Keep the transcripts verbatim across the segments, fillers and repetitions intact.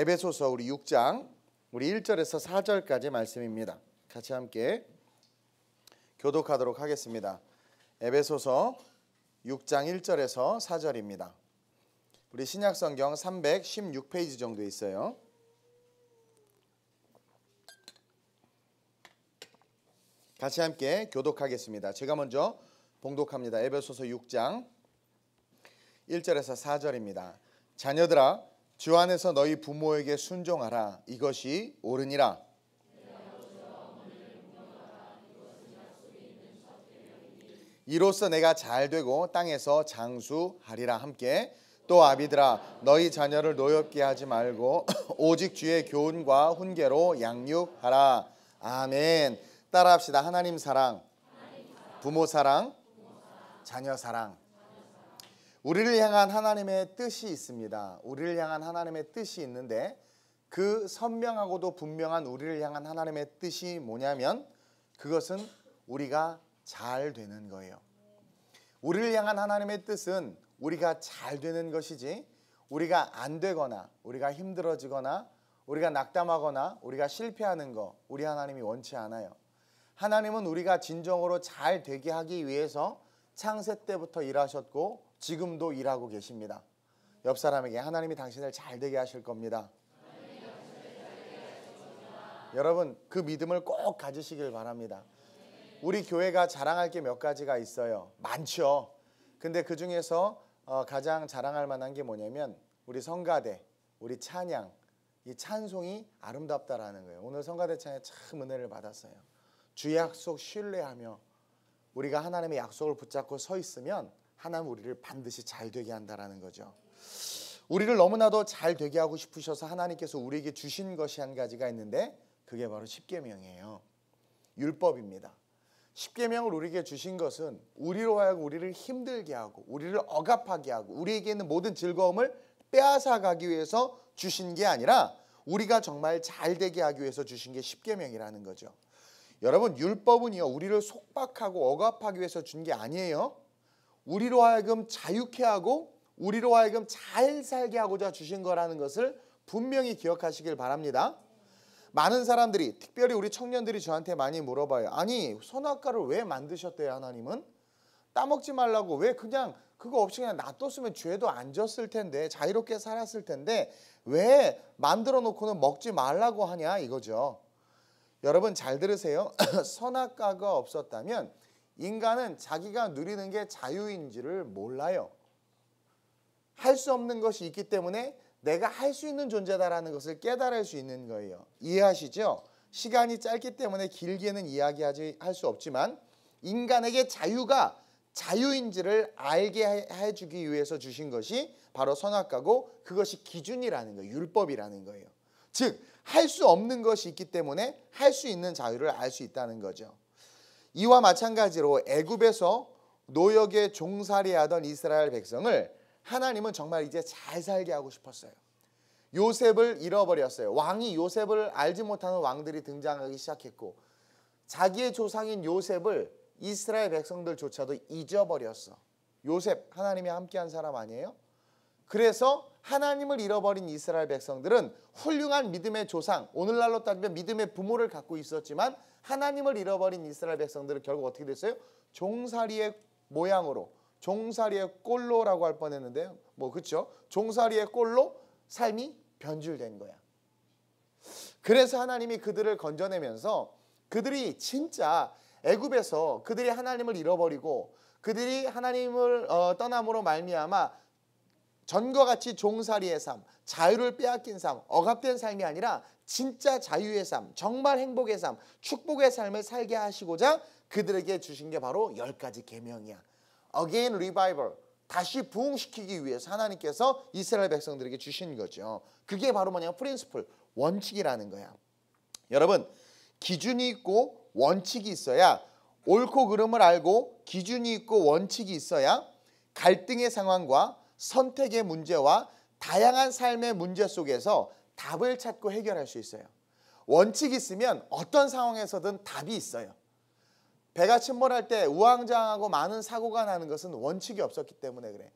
에베소서 우리 육 장 우리 일 절에서 사 절까지 말씀입니다. 같이 함께 교독하도록 하겠습니다. 에베소서 육 장 일 절에서 사 절입니다. 우리 신약성경 삼백십육 페이지 정도 있어요. 같이 함께 교독하겠습니다. 제가 먼저 봉독합니다. 에베소서 육 장 일 절에서 사 절입니다. 자녀들아 주 안에서 너희 부모에게 순종하라. 이것이 옳으니라. 이로써 내가 잘되고 땅에서 장수하리라. 함께 또 아비들아 너희 자녀를 노엽게 하지 말고 오직 주의 교훈과 훈계로 양육하라. 아멘. 따라합시다. 하나님 사랑, 부모 사랑, 자녀 사랑. 우리를 향한 하나님의 뜻이 있습니다. 우리를 향한 하나님의 뜻이 있는데 그 선명하고도 분명한 우리를 향한 하나님의 뜻이 뭐냐면 그것은 우리가 잘 되는 거예요. 우리를 향한 하나님의 뜻은 우리가 잘 되는 것이지 우리가 안 되거나 우리가 힘들어지거나 우리가 낙담하거나 우리가 실패하는 거 우리 하나님이 원치 않아요. 하나님은 우리가 진정으로 잘 되게 하기 위해서 창세 때부터 일하셨고 지금도 일하고 계십니다. 옆 사람에게 하나님이 당신을 잘 되게 하실 겁니다. 여러분 그 믿음을 꼭 가지시길 바랍니다. 우리 교회가 자랑할 게 몇 가지가 있어요. 많죠. 근데 그 중에서 어, 가장 자랑할 만한 게 뭐냐면 우리 성가대, 우리 찬양, 이 찬송이 아름답다라는 거예요. 오늘 성가대 찬양 참 은혜를 받았어요. 주의 약속 신뢰하며 우리가 하나님의 약속을 붙잡고 서 있으면 하나님 우리를 반드시 잘 되게 한다라는 거죠. 우리를 너무나도 잘 되게 하고 싶으셔서 하나님께서 우리에게 주신 것이 한 가지가 있는데 그게 바로 십계명이에요. 율법입니다. 십계명을 우리에게 주신 것은 우리로 하여금 우리를 힘들게 하고 우리를 억압하게 하고 우리에게 있는 모든 즐거움을 빼앗아 가기 위해서 주신 게 아니라 우리가 정말 잘 되게 하기 위해서 주신 게 십계명이라는 거죠. 여러분 율법은요 우리를 속박하고 억압하기 위해서 준 게 아니에요. 우리로 하여금 자유케 하고 우리로 하여금 잘 살게 하고자 주신 거라는 것을 분명히 기억하시길 바랍니다. 많은 사람들이 특별히 우리 청년들이 저한테 많이 물어봐요. 아니 선악과를 왜 만드셨대요 하나님은? 따먹지 말라고 왜 그냥 그거 없이 그냥 놔뒀으면 죄도 안 졌을 텐데 자유롭게 살았을 텐데 왜 만들어 놓고는 먹지 말라고 하냐 이거죠. 여러분 잘 들으세요. 선악과가 없었다면 인간은 자기가 누리는 게 자유인지를 몰라요. 할 수 없는 것이 있기 때문에 내가 할 수 있는 존재다라는 것을 깨달을 수 있는 거예요. 이해하시죠? 시간이 짧기 때문에 길게는 이야기하지 할 수 없지만 인간에게 자유가 자유인지를 알게 해주기 위해서 주신 것이 바로 선악과고 그것이 기준이라는 거예요. 율법이라는 거예요. 즉 할 수 없는 것이 있기 때문에 할 수 있는 자유를 알 수 있다는 거죠. 이와 마찬가지로 애굽에서 노역에 종살이하던 이스라엘 백성을 하나님은 정말 이제 잘 살게 하고 싶었어요. 요셉을 잃어버렸어요. 왕이 요셉을 알지 못하는 왕들이 등장하기 시작했고 자기의 조상인 요셉을 이스라엘 백성들조차도 잊어버렸어. 요셉 하나님이 함께한 사람 아니에요? 그래서 하나님을 잃어버린 이스라엘 백성들은 훌륭한 믿음의 조상, 오늘날로 따지면 믿음의 부모를 갖고 있었지만 하나님을 잃어버린 이스라엘 백성들은 결국 어떻게 됐어요? 종살이의 모양으로, 종살이의 꼴로라고 할 뻔했는데요. 뭐 그렇죠? 종살이의 꼴로 삶이 변질된 거야. 그래서 하나님이 그들을 건져내면서 그들이 진짜 애굽에서 그들이 하나님을 잃어버리고 그들이 하나님을 어, 떠남으로 말미암아 전과 같이 종살이의 삶, 자유를 빼앗긴 삶, 억압된 삶이 아니라 진짜 자유의 삶, 정말 행복의 삶, 축복의 삶을 살게 하시고자 그들에게 주신 게 바로 열 가지 계명이야. Again revival, 다시 부흥시키기 위해서 하나님께서 이스라엘 백성들에게 주신 거죠. 그게 바로 뭐냐면 프린시플, 원칙이라는 거야. 여러분 기준이 있고 원칙이 있어야 옳고 그름을 알고 기준이 있고 원칙이 있어야 갈등의 상황과 선택의 문제와 다양한 삶의 문제 속에서 답을 찾고 해결할 수 있어요. 원칙이 있으면 어떤 상황에서든 답이 있어요. 배가 침몰할 때 우왕좌왕하고 많은 사고가 나는 것은 원칙이 없었기 때문에 그래.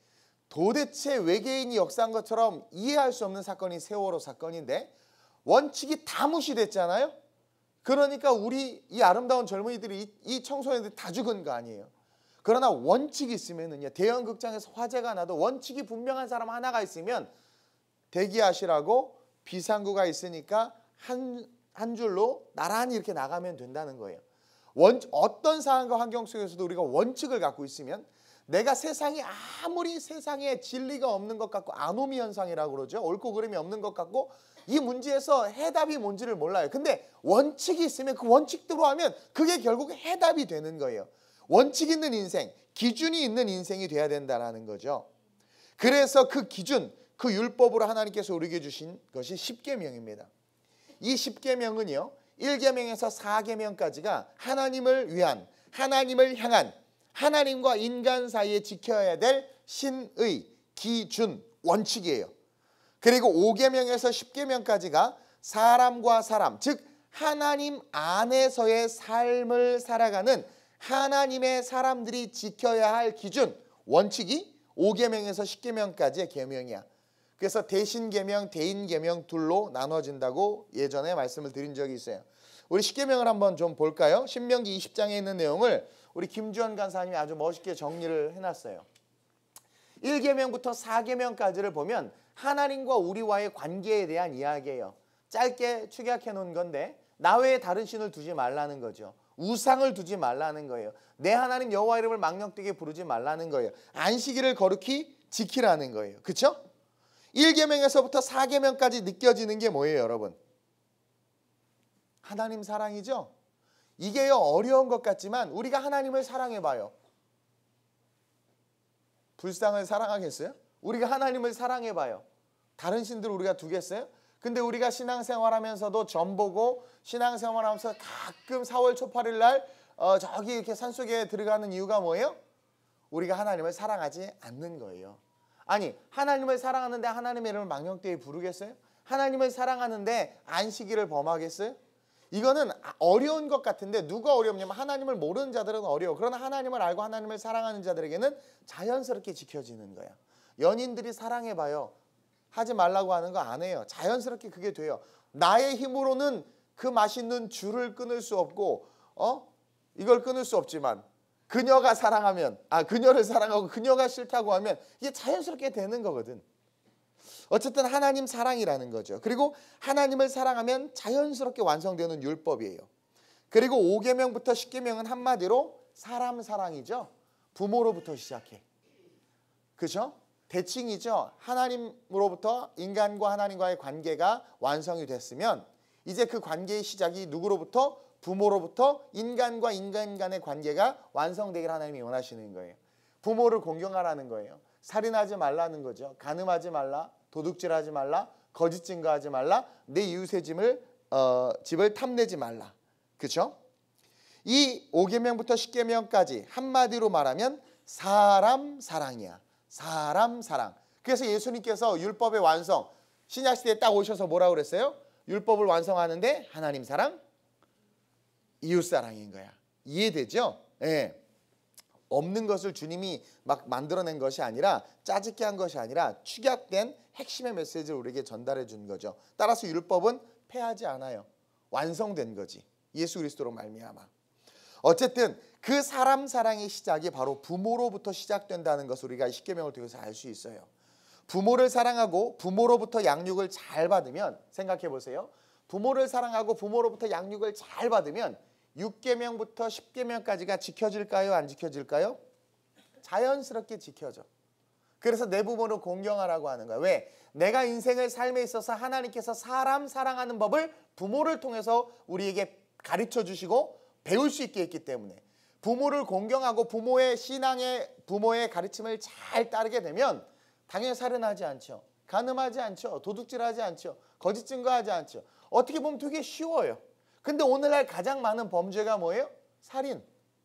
도대체 외계인이 역사한 것처럼 이해할 수 없는 사건이 세월호 사건인데 원칙이 다 무시됐잖아요. 그러니까 우리 이 아름다운 젊은이들이 이, 이 청소년들이 다 죽은 거 아니에요. 그러나 원칙이 있으면은요, 대형 극장에서 화재가 나도 원칙이 분명한 사람 하나가 있으면 대기하시라고 비상구가 있으니까 한, 한 줄로 나란히 이렇게 나가면 된다는 거예요. 원, 어떤 상황과 환경 속에서도 우리가 원칙을 갖고 있으면 내가 세상이 아무리 세상에 진리가 없는 것 같고 아노미 현상이라고 그러죠. 옳고 그름이 없는 것 같고 이 문제에서 해답이 뭔지를 몰라요. 근데 원칙이 있으면 그 원칙대로 하면 그게 결국 해답이 되는 거예요. 원칙 있는 인생, 기준이 있는 인생이 돼야 된다는 거죠. 그래서 그 기준, 그 율법으로 하나님께서 우리에게 주신 것이 십계명입니다. 이 십계명은요, 일 계명에서 사 계명까지가 하나님을 위한, 하나님을 향한, 하나님과 인간 사이에 지켜야 될 신의 기준, 원칙이에요. 그리고 오 계명에서 십 계명까지가 사람과 사람, 즉 하나님 안에서의 삶을 살아가는 하나님의 사람들이 지켜야 할 기준, 원칙이 오 계명에서 십 계명까지의 계명이야. 그래서 대신계명, 대인계명 둘로 나눠진다고 예전에 말씀을 드린 적이 있어요. 우리 십 계명을 한번 좀 볼까요? 신명기 이십 장에 있는 내용을 우리 김주현 간사님이 아주 멋있게 정리를 해놨어요. 일 계명부터 사 계명까지를 보면 하나님과 우리와의 관계에 대한 이야기예요. 짧게 축약해 놓은 건데 나 외에 다른 신을 두지 말라는 거죠. 우상을 두지 말라는 거예요. 내 하나님 여호와 이름을 망령되게 부르지 말라는 거예요. 안식일을 거룩히 지키라는 거예요. 그렇죠? 일 계명에서부터 사 계명까지 느껴지는 게 뭐예요, 여러분? 하나님 사랑이죠? 이게요, 어려운 것 같지만 우리가 하나님을 사랑해봐요. 불상을 사랑하겠어요? 우리가 하나님을 사랑해봐요. 다른 신들을 우리가 두겠어요? 근데 우리가 신앙생활하면서도 점 보고 신앙생활하면서 가끔 사월 초팔일 날 어, 저기 이렇게 산속에 들어가는 이유가 뭐예요? 우리가 하나님을 사랑하지 않는 거예요. 아니, 하나님을 사랑하는데 하나님의 이름을 망령되이 부르겠어요? 하나님을 사랑하는데 안식일을 범하겠어요? 이거는 어려운 것 같은데 누가 어렵냐면 하나님을 모르는 자들은 어려워. 그러나 하나님을 알고 하나님을 사랑하는 자들에게는 자연스럽게 지켜지는 거야. 연인들이 사랑해봐요. 하지 말라고 하는 거 안 해요. 자연스럽게 그게 돼요. 나의 힘으로는 그 맛있는 줄을 끊을 수 없고 어? 이걸 끊을 수 없지만 그녀가 사랑하면, 아 그녀를 사랑하고 그녀가 싫다고 하면 이게 자연스럽게 되는 거거든. 어쨌든 하나님 사랑이라는 거죠. 그리고 하나님을 사랑하면 자연스럽게 완성되는 율법이에요. 그리고 오 계명부터 십 계명은 한마디로 사람 사랑이죠. 부모로부터 시작해. 그렇죠? 대칭이죠. 하나님으로부터 인간과 하나님과의 관계가 완성이 됐으면 이제 그 관계의 시작이 누구로부터? 부모로부터 인간과 인간 간의 관계가 완성되기를 하나님이 원하시는 거예요. 부모를 공경하라는 거예요. 살인하지 말라는 거죠. 간음하지 말라, 도둑질하지 말라, 거짓 증거하지 말라, 내 이웃의 집을, 어, 집을 탐내지 말라. 그렇죠? 이 오 계명부터 십 계명까지 한마디로 말하면 사람 사랑이야. 사람 사랑. 그래서 예수님께서 율법의 완성, 신약시대에 딱 오셔서 뭐라고 그랬어요? 율법을 완성하는데 하나님 사랑, 이웃 사랑인 거야. 이해되죠? 예. 없는 것을 주님이 막 만들어낸 것이 아니라 짜집게 한 것이 아니라 축약된 핵심의 메시지를 우리에게 전달해 준 거죠. 따라서 율법은 폐하지 않아요. 완성된 거지. 예수 그리스도로 말미암아. 어쨌든 그 사람 사랑의 시작이 바로 부모로부터 시작된다는 것을 우리가 십 계명을 통해서 알 수 있어요. 부모를 사랑하고 부모로부터 양육을 잘 받으면, 생각해 보세요. 부모를 사랑하고 부모로부터 양육을 잘 받으면 육 계명부터 십 계명까지가 지켜질까요? 안 지켜질까요? 자연스럽게 지켜져. 그래서 내 부모를 공경하라고 하는 거야. 왜? 내가 인생을 삶에 있어서 하나님께서 사람 사랑하는 법을 부모를 통해서 우리에게 가르쳐 주시고 배울 수 있게 했기 때문에. 부모를 공경하고 부모의 신앙의 부모의 가르침을 잘 따르게 되면 당연히 살인하지 않죠. 간음하지 않죠. 도둑질하지 않죠. 거짓 증거하지 않죠. 어떻게 보면 되게 쉬워요. 근데 오늘날 가장 많은 범죄가 뭐예요? 살인.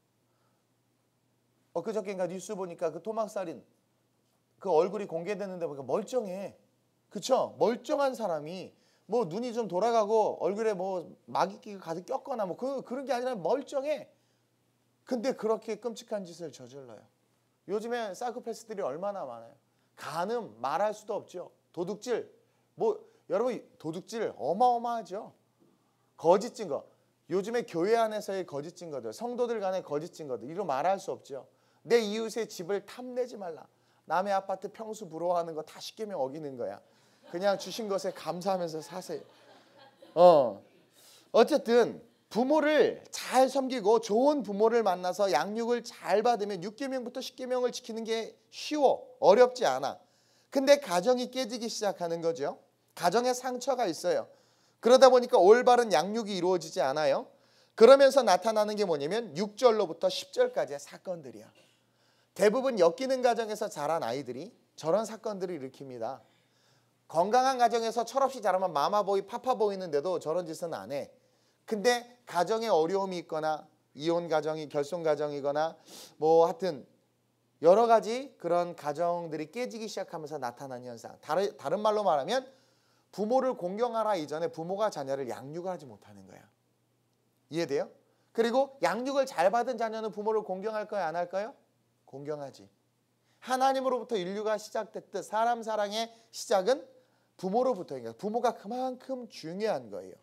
엊그저께인가 뉴스 보니까 그 토막살인 그 얼굴이 공개됐는데 보니까 멀쩡해. 그쵸? 멀쩡한 사람이 뭐 눈이 좀 돌아가고 얼굴에 뭐 마귀끼가 가득 꼈거나 뭐 그, 그런 게 아니라 멀쩡해. 근데 그렇게 끔찍한 짓을 저질러요. 요즘에 사이코패스들이 얼마나 많아요. 간음 말할 수도 없죠. 도둑질, 뭐 여러분 도둑질 어마어마하죠. 거짓 증거, 요즘에 교회 안에서의 거짓 증거들, 성도들 간의 거짓 증거들, 이로 말할 수 없죠. 내 이웃의 집을 탐내지 말라. 남의 아파트 평수 부러워하는 거 다 십계명 어기는 거야. 그냥 주신 것에 감사하면서 사세요. 어, 어쨌든 부모를 잘 섬기고 좋은 부모를 만나서 양육을 잘 받으면 육계명부터 십계명을 지키는 게 쉬워. 어렵지 않아. 근데 가정이 깨지기 시작하는 거죠. 가정에 상처가 있어요. 그러다 보니까 올바른 양육이 이루어지지 않아요. 그러면서 나타나는 게 뭐냐면 육 절로부터 십 절까지의 사건들이야. 대부분 엮이는 가정에서 자란 아이들이 저런 사건들을 일으킵니다. 건강한 가정에서 철없이 자라면 마마보이 파파보이는데도 저런 짓은 안 해. 근데 가정에 어려움이 있거나 이혼 가정이 결손 가정이거나 뭐 하여튼 여러 가지 그런 가정들이 깨지기 시작하면서 나타나는 현상. 다른, 다른 말로 말하면 부모를 공경하라 이전에 부모가 자녀를 양육하지 못하는 거야. 이해돼요? 그리고 양육을 잘 받은 자녀는 부모를 공경할까요? 안 할까요? 공경하지. 하나님으로부터 인류가 시작됐듯 사람 사랑의 시작은 부모로부터인 부모가 그만큼 중요한 거예요.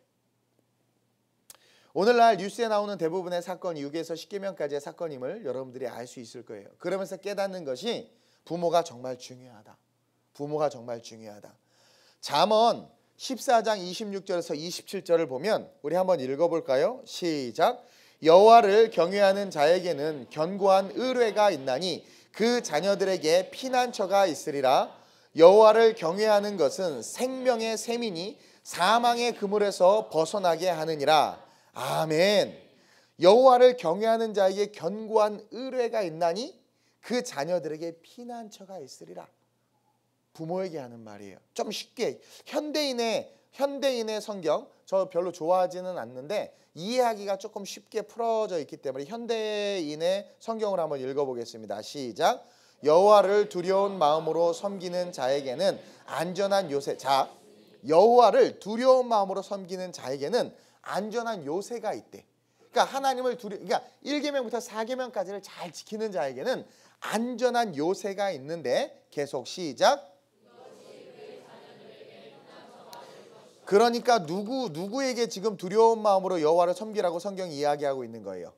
오늘날 뉴스에 나오는 대부분의 사건이 육에서 십계명까지의 사건임을 여러분들이 알 수 있을 거예요. 그러면서 깨닫는 것이 부모가 정말 중요하다. 부모가 정말 중요하다. 잠언 십사 장 이십육 절에서 이십칠 절을 보면 우리 한번 읽어볼까요? 시작. 여호와를 경외하는 자에게는 견고한 의뢰가 있나니 그 자녀들에게 피난처가 있으리라. 여호와를 경외하는 것은 생명의 셈이니 사망의 그물에서 벗어나게 하느니라. 아멘. 여호와를 경외하는 자에게 견고한 의뢰가 있나니 그 자녀들에게 피난처가 있으리라. 부모에게 하는 말이에요. 좀 쉽게 현대인의 현대인의 성경 저 별로 좋아하지는 않는데 이해하기가 조금 쉽게 풀어져 있기 때문에 현대인의 성경을 한번 읽어보겠습니다. 시작. 여호와를 두려운 마음으로 섬기는 자에게는 안전한 요새. 자, 여호와를 두려운 마음으로 섬기는 자에게는 안전한 요새가 있대. 그러니까 하나님을 두려, 그러니까 일 계명부터 사 계명까지를 잘 지키는 자에게는 안전한 요새가 있는데 계속 시작. 그러니까 누구 누구에게 지금 두려운 마음으로 여호와를 섬기라고 성경이 이야기하고 있는 거예요.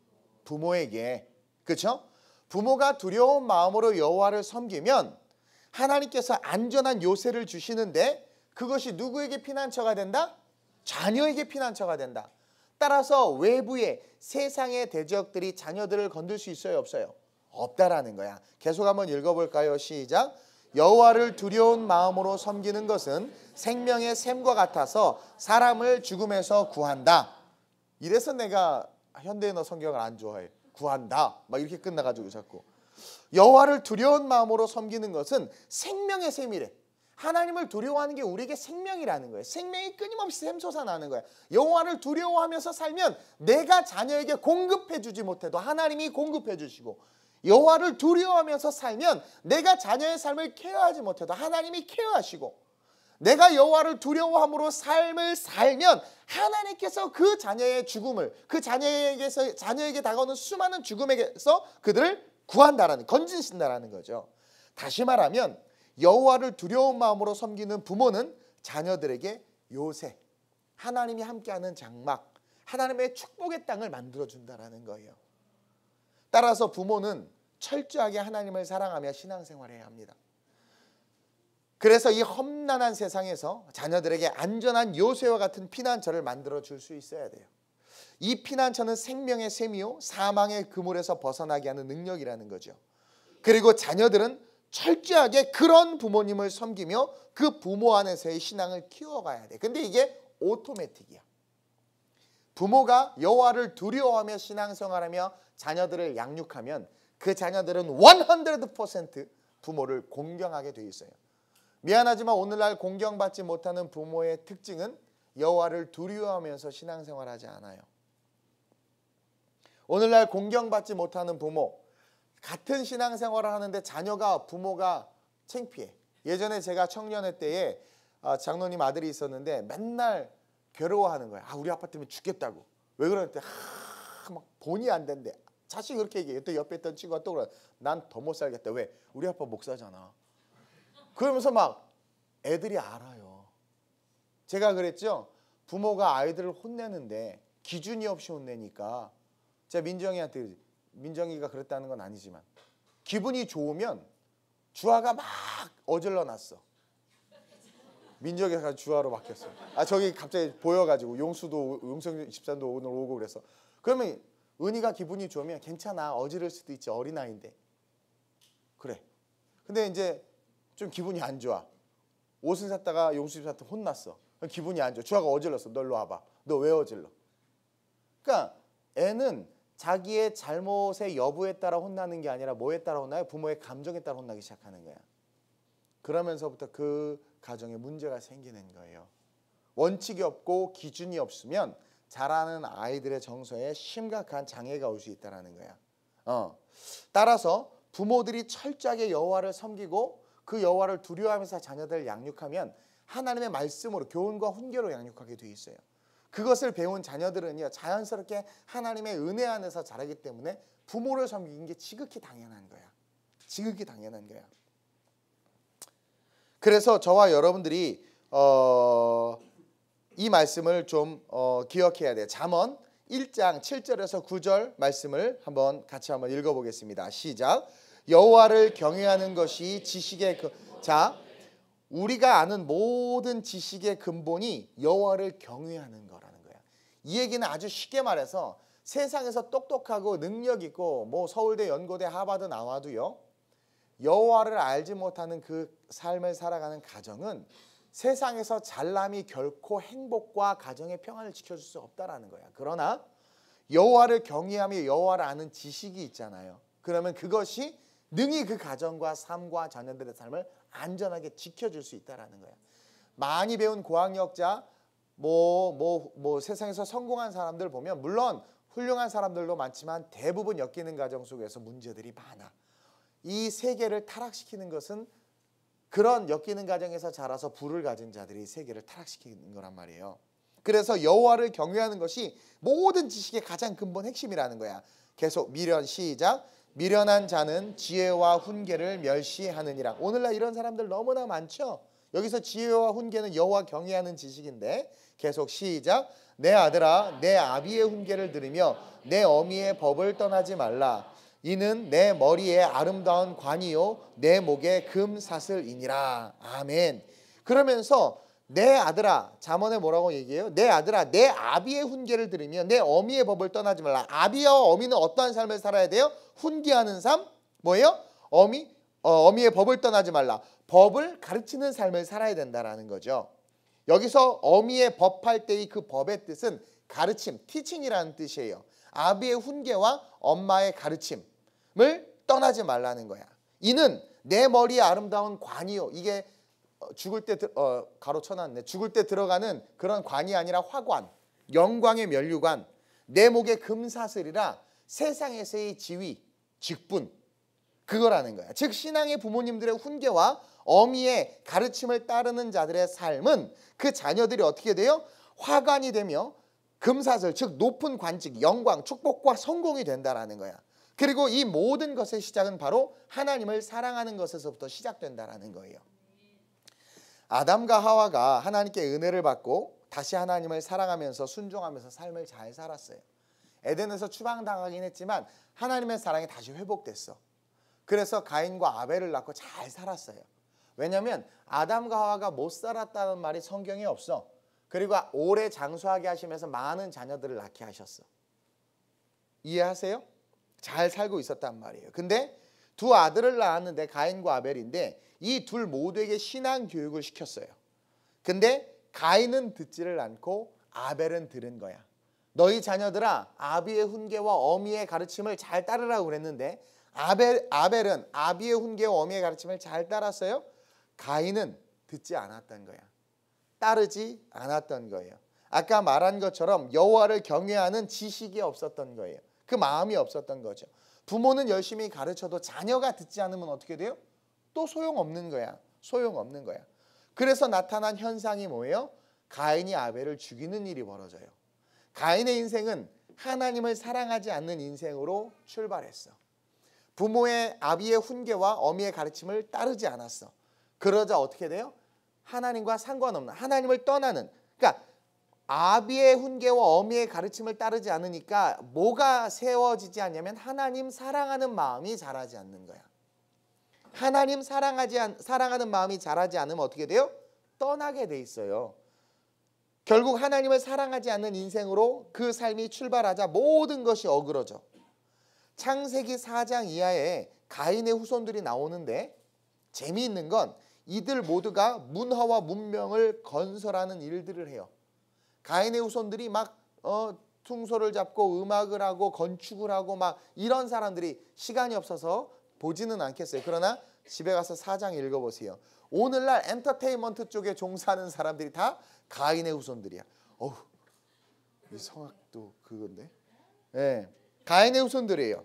부모에게. 그렇죠? 부모가 두려운 마음으로 여호와를 섬기면 하나님께서 안전한 요새를 주시는데 그것이 누구에게 피난처가 된다? 자녀에게 피난처가 된다. 따라서 외부의 세상의 대적들이 자녀들을 건들 수 있어요, 없어요? 없다라는 거야. 계속 한번 읽어볼까요? 시작. 여호와를 두려운 마음으로 섬기는 것은 생명의 샘과 같아서 사람을 죽음에서 구한다. 이래서 내가 현대인어 성경을 안 좋아해. 구한다. 막 이렇게 끝나가지고 자꾸. 여호와를 두려운 마음으로 섬기는 것은 생명의 샘이래. 하나님을 두려워하는 게 우리에게 생명이라는 거예요. 생명이 끊임없이 샘솟아나는 거야. 여호와를 두려워하면서 살면 내가 자녀에게 공급해주지 못해도 하나님이 공급해주시고 여호와를 두려워하면서 살면 내가 자녀의 삶을 케어하지 못해도 하나님이 케어하시고 내가 여호와를 두려워함으로 삶을 살면 하나님께서 그 자녀의 죽음을 그 자녀에게서 자녀에게 다가오는 수많은 죽음에게서 그들을 구한다라는 건진신다라는 거죠. 다시 말하면 여호와를 두려운 마음으로 섬기는 부모는 자녀들에게 요새, 하나님이 함께하는 장막, 하나님의 축복의 땅을 만들어준다라는 거예요. 따라서 부모는 철저하게 하나님을 사랑하며 신앙생활해야 합니다. 그래서 이 험난한 세상에서 자녀들에게 안전한 요새와 같은 피난처를 만들어줄 수 있어야 돼요. 이 피난처는 생명의 샘이요 사망의 그물에서 벗어나게 하는 능력이라는 거죠. 그리고 자녀들은 철저하게 그런 부모님을 섬기며 그 부모 안에서의 신앙을 키워가야 돼. 근데 이게 오토매틱이야. 부모가 여호와를 두려워하며 신앙생활하며 자녀들을 양육하면 그 자녀들은 백 퍼센트 부모를 공경하게 돼 있어요. 미안하지만 오늘날 공경받지 못하는 부모의 특징은 여호와를 두려워하면서 신앙생활하지 않아요. 오늘날 공경받지 못하는 부모, 같은 신앙생활을 하는데 자녀가 부모가 창피해. 예전에 제가 청년회 때에 장로님 아들이 있었는데 맨날 괴로워하는 거야. 아, 우리 아빠 때문에 죽겠다고. 왜 그러는데 아, 막 본의 안 된대. 자식이 그렇게 얘기해. 또 옆에 있던 친구가 또 그래. 난 더 못 살겠다. 왜? 우리 아빠 목사잖아. 그러면서 막 애들이 알아요. 제가 그랬죠. 부모가 아이들을 혼내는데 기준이 없이 혼내니까 제가 민정이한테, 민정이가 그랬다는 건 아니지만 기분이 좋으면 주아가 막 어질러 놨어. 민정이가 주아로 바뀌었어. 아 저기 갑자기 보여가지고 용수도, 용성 집사도 오늘 오고 그래서. 그러면 은희가 기분이 좋으면 괜찮아, 어지를 수도 있지, 어린아이인데. 그래. 근데 이제 좀 기분이 안 좋아. 옷을 샀다가 용수 집사한테 혼났어. 기분이 안 좋아. 주아가 어질렀어. 너 일로 와봐. 너 왜 어질러? 그러니까 애는 자기의 잘못의 여부에 따라 혼나는 게 아니라 뭐에 따라 혼나요? 부모의 감정에 따라 혼나기 시작하는 거야. 그러면서부터 그 가정에 문제가 생기는 거예요. 원칙이 없고 기준이 없으면 자라는 아이들의 정서에 심각한 장애가 올 수 있다는 거야. 어. 따라서 부모들이 철저하게 여호와를 섬기고 그 여호와를 두려워하면서 자녀들을 양육하면 하나님의 말씀으로 교훈과 훈계로 양육하게 돼 있어요. 그것을 배운 자녀들은요 자연스럽게 하나님의 은혜 안에서 자라기 때문에 부모를 섬기는 게 지극히 당연한 거야. 지극히 당연한 거야. 그래서 저와 여러분들이 어, 이 말씀을 좀 어, 기억해야 돼요. 잠언 일 장 칠 절에서 구 절 말씀을 한번 같이 한번 읽어보겠습니다. 시작. 여호와를 경외하는 것이 지식의 그... 자, 우리가 아는 모든 지식의 근본이 여호와를 경외하는 거라는 거야. 이 얘기는 아주 쉽게 말해서 세상에서 똑똑하고 능력 있고 뭐 서울대, 연고대, 하버드 나와도요 여호와를 알지 못하는 그 삶을 살아가는 가정은 세상에서 잘남이 결코 행복과 가정의 평안을 지켜줄 수 없다라는 거야. 그러나 여호와를 경외하며 여호와를 아는 지식이 있잖아요. 그러면 그것이 능히 그 가정과 삶과 자녀들의 삶을 안전하게 지켜줄 수 있다라는 거야. 많이 배운 고학력자, 뭐, 뭐, 뭐 세상에서 성공한 사람들 보면 물론 훌륭한 사람들도 많지만 대부분 엮이는 가정 속에서 문제들이 많아. 이 세계를 타락시키는 것은 그런 엮이는 가정에서 자라서 부를 가진 자들이 세계를 타락시키는 거란 말이에요. 그래서 여호와를 경외하는 것이 모든 지식의 가장 근본 핵심이라는 거야. 계속 미련 시작. 미련한 자는 지혜와 훈계를 멸시하느니라. 오늘날 이런 사람들 너무나 많죠. 여기서 지혜와 훈계는 여호와 경외하는 지식인데 계속 시작. 내 아들아 내 아비의 훈계를 들으며 내 어미의 법을 떠나지 말라. 이는 내 머리에 아름다운 관이요 내 목에 금사슬이니라. 아멘. 그러면서 내 아들아, 잠언에 뭐라고 얘기해요? 내 아들아 내 아비의 훈계를 들으며 내 어미의 법을 떠나지 말라. 아비와 어미는 어떠한 삶을 살아야 돼요? 훈계하는 삶? 뭐예요? 어미, 어, 어미의 법을 떠나지 말라. 법을 가르치는 삶을 살아야 된다라는 거죠. 여기서 어미의 법할 때의 그 법의 뜻은 가르침, 티칭이라는 뜻이에요. 아비의 훈계와 엄마의 가르침을 떠나지 말라는 거야. 이는 내 머리에 아름다운 관이요. 이게 죽을 때 어, 가로 쳐놨네. 죽을 때 들어가는 그런 관이 아니라 화관, 영광의 면류관, 내 목에 금사슬이라 세상에서의 지위, 직분, 그거라는 거야. 즉 신앙의 부모님들의 훈계와 어미의 가르침을 따르는 자들의 삶은 그 자녀들이 어떻게 돼요? 화관이 되며 금사슬, 즉 높은 관직, 영광, 축복과 성공이 된다라는 거야. 그리고 이 모든 것의 시작은 바로 하나님을 사랑하는 것에서부터 시작된다라는 거예요. 아담과 하와가 하나님께 은혜를 받고 다시 하나님을 사랑하면서 순종하면서 삶을 잘 살았어요. 에덴에서 추방당하긴 했지만 하나님의 사랑이 다시 회복됐어. 그래서 가인과 아벨을 낳고 잘 살았어요. 왜냐하면 아담과 하와가 못 살았다는 말이 성경에 없어. 그리고 오래 장수하게 하시면서 많은 자녀들을 낳게 하셨어. 이해하세요? 잘 살고 있었단 말이에요. 근데 두 아들을 낳았는데 가인과 아벨인데 이 둘 모두에게 신앙 교육을 시켰어요. 근데 가인은 듣지를 않고 아벨은 들은 거야. 너희 자녀들아 아비의 훈계와 어미의 가르침을 잘 따르라고 그랬는데 아벨, 아벨은 아비의 훈계와 어미의 가르침을 잘 따랐어요. 가인은 듣지 않았던 거야. 따르지 않았던 거예요. 아까 말한 것처럼 여호와를 경외하는 지식이 없었던 거예요. 그 마음이 없었던 거죠. 부모는 열심히 가르쳐도 자녀가 듣지 않으면 어떻게 돼요? 또 소용없는 거야. 소용없는 거야. 그래서 나타난 현상이 뭐예요? 가인이 아벨을 죽이는 일이 벌어져요. 가인의 인생은 하나님을 사랑하지 않는 인생으로 출발했어. 부모의 아비의 훈계와 어미의 가르침을 따르지 않았어. 그러자 어떻게 돼요? 하나님과 상관없는, 하나님을 떠나는, 그러니까 아비의 훈계와 어미의 가르침을 따르지 않으니까 뭐가 세워지지 않냐면 하나님 사랑하는 마음이 자라지 않는 거야. 하나님 사랑하지 않, 사랑하는 마음이 자라지 않으면 어떻게 돼요? 떠나게 돼 있어요. 결국 하나님을 사랑하지 않는 인생으로 그 삶이 출발하자 모든 것이 어그러져. 창세기 사 장 이하에 가인의 후손들이 나오는데 재미있는 건 이들 모두가 문화와 문명을 건설하는 일들을 해요. 가인의 후손들이 막 어, 퉁소를 잡고 음악을 하고 건축을 하고 막 이런 사람들이 시간이 없어서 보지는 않겠어요. 그러나 집에 가서 사 장 읽어보세요. 오늘날 엔터테인먼트 쪽에 종사하는 사람들이 다 가인의 후손들이야. 어우, 이 성악도 그건데. 네, 가인의 후손들이에요.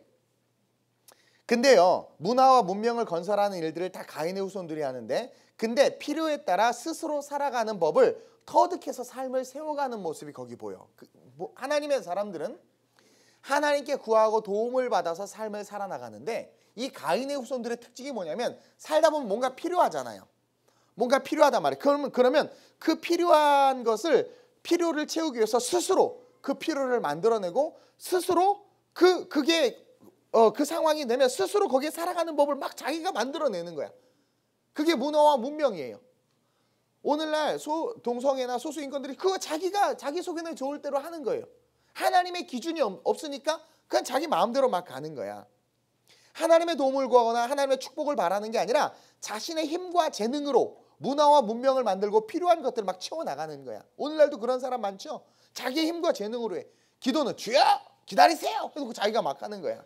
근데요, 문화와 문명을 건설하는 일들을 다 가인의 후손들이 하는데, 근데 필요에 따라 스스로 살아가는 법을 터득해서 삶을 세워가는 모습이 거기 보여. 그, 뭐, 하나님의 사람들은 하나님께 구하고 도움을 받아서 삶을 살아나가는데, 이 가인의 후손들의 특징이 뭐냐면 살다 보면 뭔가 필요하잖아요. 뭔가 필요하단 말이에요. 그러면, 그러면 그 필요한 것을, 필요를 채우기 위해서 스스로 그 필요를 만들어내고 스스로 그, 그게 어, 그 상황이 되면 스스로 거기에 살아가는 법을 막 자기가 만들어내는 거야. 그게 문화와 문명이에요. 오늘날 소, 동성애나 소수인권들이 그거 자기가 자기 속에는 좋을 대로 하는 거예요. 하나님의 기준이 없으니까 그냥 자기 마음대로 막 가는 거야. 하나님의 도움을 구하거나 하나님의 축복을 바라는 게 아니라 자신의 힘과 재능으로 문화와 문명을 만들고 필요한 것들을 막 채워나가는 거야. 오늘날도 그런 사람 많죠? 자기의 힘과 재능으로 해. 기도는 주여 기다리세요 해서 자기가 막 하는 거야.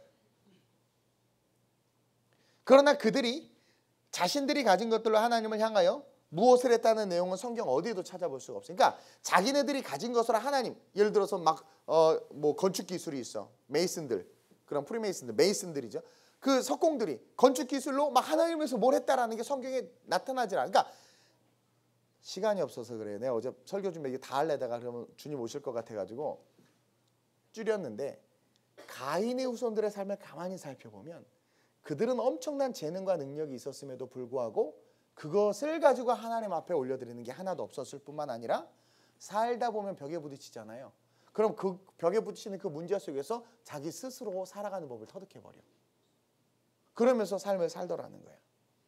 그러나 그들이 자신들이 가진 것들로 하나님을 향하여 무엇을 했다는 내용은 성경 어디에도 찾아볼 수가 없어요. 그러니까 자기네들이 가진 것으로 하나님, 예를 들어서 막 어 뭐 건축 기술이 있어. 메이슨들, 그런 프리메이슨들, 메이슨들이죠. 그 석공들이 건축 기술로 막 하나님에서 뭘 했다라는 게 성경에 나타나질 않아. 그러니까 시간이 없어서 그래요. 내가 어제 설교 준비 이게 다 할래다가 그러면 주님 오실 것 같아가지고 줄였는데, 가인의 후손들의 삶을 가만히 살펴보면 그들은 엄청난 재능과 능력이 있었음에도 불구하고 그것을 가지고 하나님 앞에 올려드리는 게 하나도 없었을 뿐만 아니라 살다 보면 벽에 부딪히잖아요. 그럼 그 벽에 부딪히는 그 문제 속에서 자기 스스로 살아가는 법을 터득해버려. 그러면서 삶을 살더라는 거야.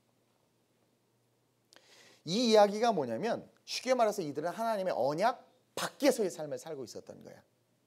이 이야기가 뭐냐면 쉽게 말해서 이들은 하나님의 언약 밖에서의 삶을 살고 있었던 거야.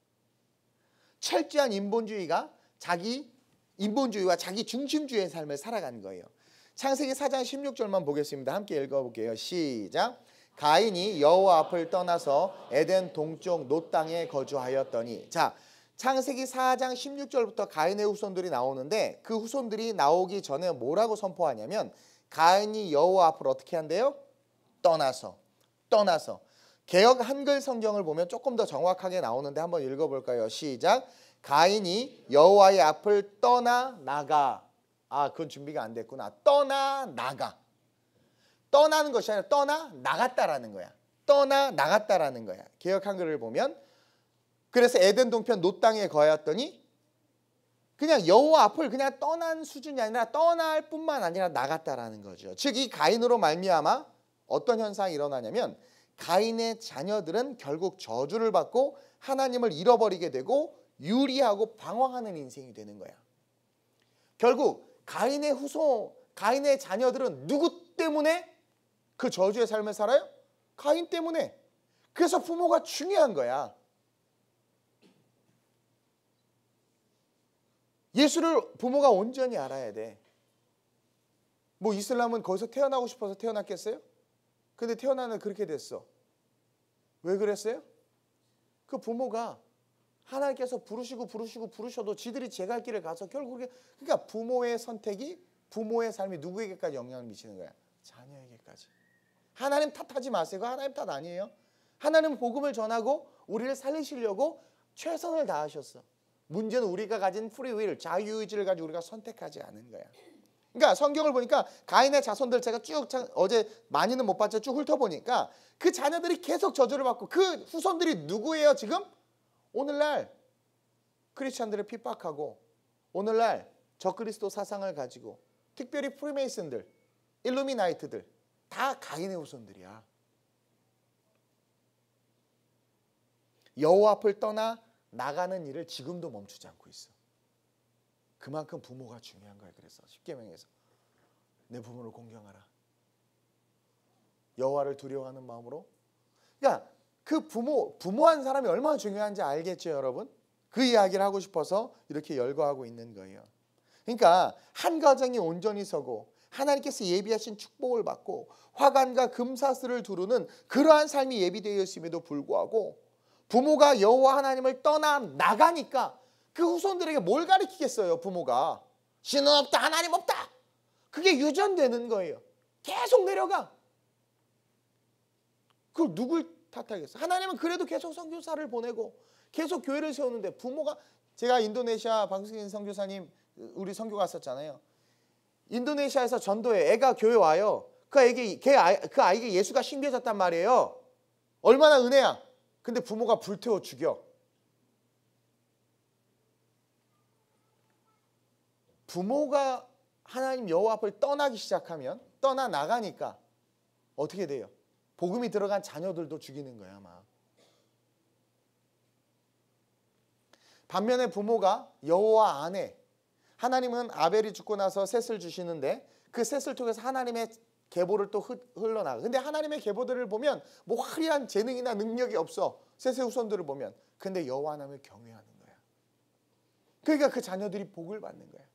철저한 인본주의가 자기 인본주의와 자기 중심주의의 삶을 살아가는 거예요. 창세기 사 장 십육 절만 보겠습니다. 함께 읽어볼게요. 시작. 가인이 여호와 앞을 떠나서 에덴 동쪽 놋 땅에 거주하였더니. 자, 창세기 사 장 십육 절부터 가인의 후손들이 나오는데 그 후손들이 나오기 전에 뭐라고 선포하냐면 가인이 여호와 앞을 어떻게 한대요? 떠나서. 떠나서. 개역 한글 성경을 보면 조금 더 정확하게 나오는데 한번 읽어볼까요? 시작. 가인이 여호와의 앞을 떠나 나가. 아, 그건 준비가 안 됐구나. 떠나 나가. 떠나는 것이 아니라 떠나 나갔다라는 거야. 떠나 나갔다라는 거야. 개역 한글을 보면. 그래서 에덴 동편 놋 땅에 거하였더니 그냥 여호와 앞을 그냥 떠난 수준이 아니라 떠날 뿐만 아니라 나갔다라는 거죠. 즉 이 가인으로 말미암아 어떤 현상이 일어나냐면 가인의 자녀들은 결국 저주를 받고 하나님을 잃어버리게 되고 유리하고 방황하는 인생이 되는 거야. 결국 가인의 후손, 가인의 자녀들은 누구 때문에 그 저주의 삶을 살아요? 가인 때문에. 그래서 부모가 중요한 거야. 예수를 부모가 온전히 알아야 돼. 뭐 이슬람은 거기서 태어나고 싶어서 태어났겠어요? 근데 태어나는 그렇게 됐어. 왜 그랬어요? 그 부모가 하나님께서 부르시고 부르시고 부르셔도 지들이 제 갈 길을 가서 결국에, 그러니까 부모의 선택이, 부모의 삶이 누구에게까지 영향을 미치는 거야? 자녀에게까지. 하나님 탓하지 마세요. 하나님 탓 아니에요. 하나님은 복음을 전하고 우리를 살리시려고 최선을 다하셨어. 문제는 우리가 가진 프리윌, 자유의지를 가지고 우리가 선택하지 않은 거야. 그러니까 성경을 보니까 가인의 자손들 제가 쭉 어제 많이는 못 봤죠. 쭉 훑어보니까 그 자녀들이 계속 저주를 받고 그 후손들이 누구예요 지금? 오늘날 크리스찬들을 핍박하고 오늘날 적그리스도 사상을 가지고 특별히 프리메이슨들, 일루미나이트들 다 가인의 후손들이야. 여호와 앞을 떠나 나가는 일을 지금도 멈추지 않고 있어. 그만큼 부모가 중요한 거야. 그래서 십계명에서 내 부모를 공경하라. 여호와를 두려워하는 마음으로. 그러니까 그 부모, 부모한 사람이 얼마나 중요한지 알겠죠, 여러분? 그 이야기를 하고 싶어서 이렇게 열거하고 있는 거예요. 그러니까 한 가정이 온전히 서고 하나님께서 예비하신 축복을 받고 화관과 금사슬을 두르는 그러한 삶이 예비되어 있음에도 불구하고 부모가 여호와 하나님을 떠나 나가니까 그 후손들에게 뭘 가르치겠어요, 부모가. 신은 없다, 하나님 없다. 그게 유전되는 거예요. 계속 내려가. 그걸 누굴 탓하겠어? 하나님은 그래도 계속 선교사를 보내고 계속 교회를 세우는데 부모가, 제가 인도네시아 박승인 선교사님 우리 선교 갔었잖아요. 인도네시아에서 전도에 애가 교회 와요. 그 아이에게, 그 아이에게 예수가 신비해졌단 말이에요. 얼마나 은혜야. 근데 부모가 불태워 죽여. 부모가 하나님 여호와 앞을 떠나기 시작하면, 떠나 나가니까 어떻게 돼요? 복음이 들어간 자녀들도 죽이는 거야, 아마. 반면에 부모가 여호와 안에, 하나님은 아벨이 죽고 나서 셋을 주시는데 그 셋을 통해서 하나님의 계보를 또 흘러나가. 근데 하나님의 계보들을 보면 뭐 화려한 재능이나 능력이 없어. 셋의 후손들을 보면. 근데 여호와 하나님을 경외하는 거야. 그러니까 그 자녀들이 복을 받는 거야.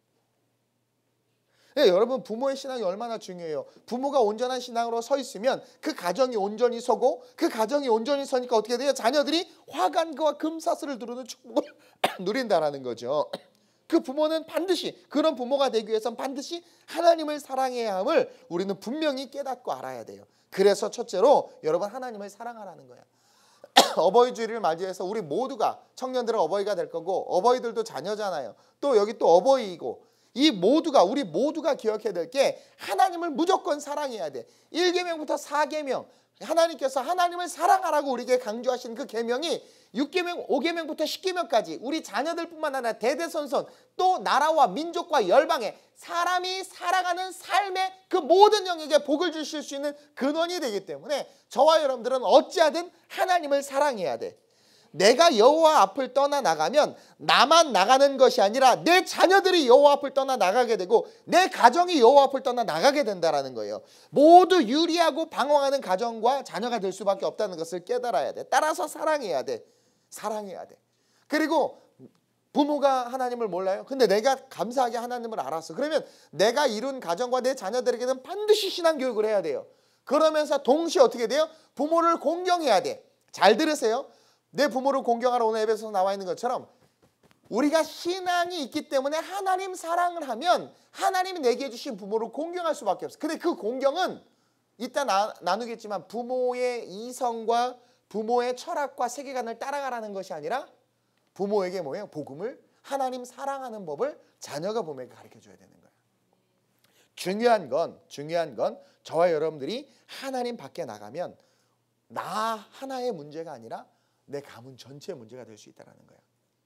네, 여러분, 부모의 신앙이 얼마나 중요해요. 부모가 온전한 신앙으로 서 있으면 그 가정이 온전히 서고, 그 가정이 온전히 서니까 어떻게 돼요? 자녀들이 화관과 금사슬을 두르는 축복을 누린다라는 거죠. 그 부모는 반드시, 그런 부모가 되기 위해서는 반드시 하나님을 사랑해야 함을 우리는 분명히 깨닫고 알아야 돼요. 그래서 첫째로 여러분, 하나님을 사랑하라는 거야. 어버이 주일을 맞이해서 우리 모두가, 청년들은 어버이가 될 거고 어버이들도 자녀잖아요. 또 여기 또 어버이이고, 이 모두가, 우리 모두가 기억해야 될 게 하나님을 무조건 사랑해야 돼. 일 계명부터 사 계명, 하나님께서 하나님을 사랑하라고 우리에게 강조하신 그 계명이 육 계명, 오 계명부터 십 계명까지 우리 자녀들뿐만 아니라 대대손손 또 나라와 민족과 열방에 사람이 살아가는 삶의 그 모든 영역에 복을 주실 수 있는 근원이 되기 때문에 저와 여러분들은 어찌하든 하나님을 사랑해야 돼. 내가 여호와 앞을 떠나 나가면 나만 나가는 것이 아니라 내 자녀들이 여호와 앞을 떠나 나가게 되고 내 가정이 여호와 앞을 떠나 나가게 된다라는 거예요. 모두 유리하고 방황하는 가정과 자녀가 될 수밖에 없다는 것을 깨달아야 돼. 따라서 사랑해야 돼. 사랑해야 돼. 그리고 부모가 하나님을 몰라요? 근데 내가 감사하게 하나님을 알았어. 그러면 내가 이룬 가정과 내 자녀들에게는 반드시 신앙교육을 해야 돼요. 그러면서 동시에 어떻게 돼요? 부모를 공경해야 돼. 잘 들으세요. 내 부모를 공경하러 오늘 에베소서 나와 있는 것처럼 우리가 신앙이 있기 때문에 하나님 사랑을 하면 하나님이 내게 주신 부모를 공경할 수밖에 없어. 근데 그 공경은 이따 나, 나누겠지만 부모의 이성과 부모의 철학과 세계관을 따라가라는 것이 아니라 부모에게 뭐예요? 복음을, 하나님 사랑하는 법을 자녀가 부모에게 가르쳐줘야 되는 거예요. 중요한 건 중요한 건 저와 여러분들이 하나님 밖에 나가면 나 하나의 문제가 아니라 내 가문 전체의 문제가 될 수 있다는 거예요.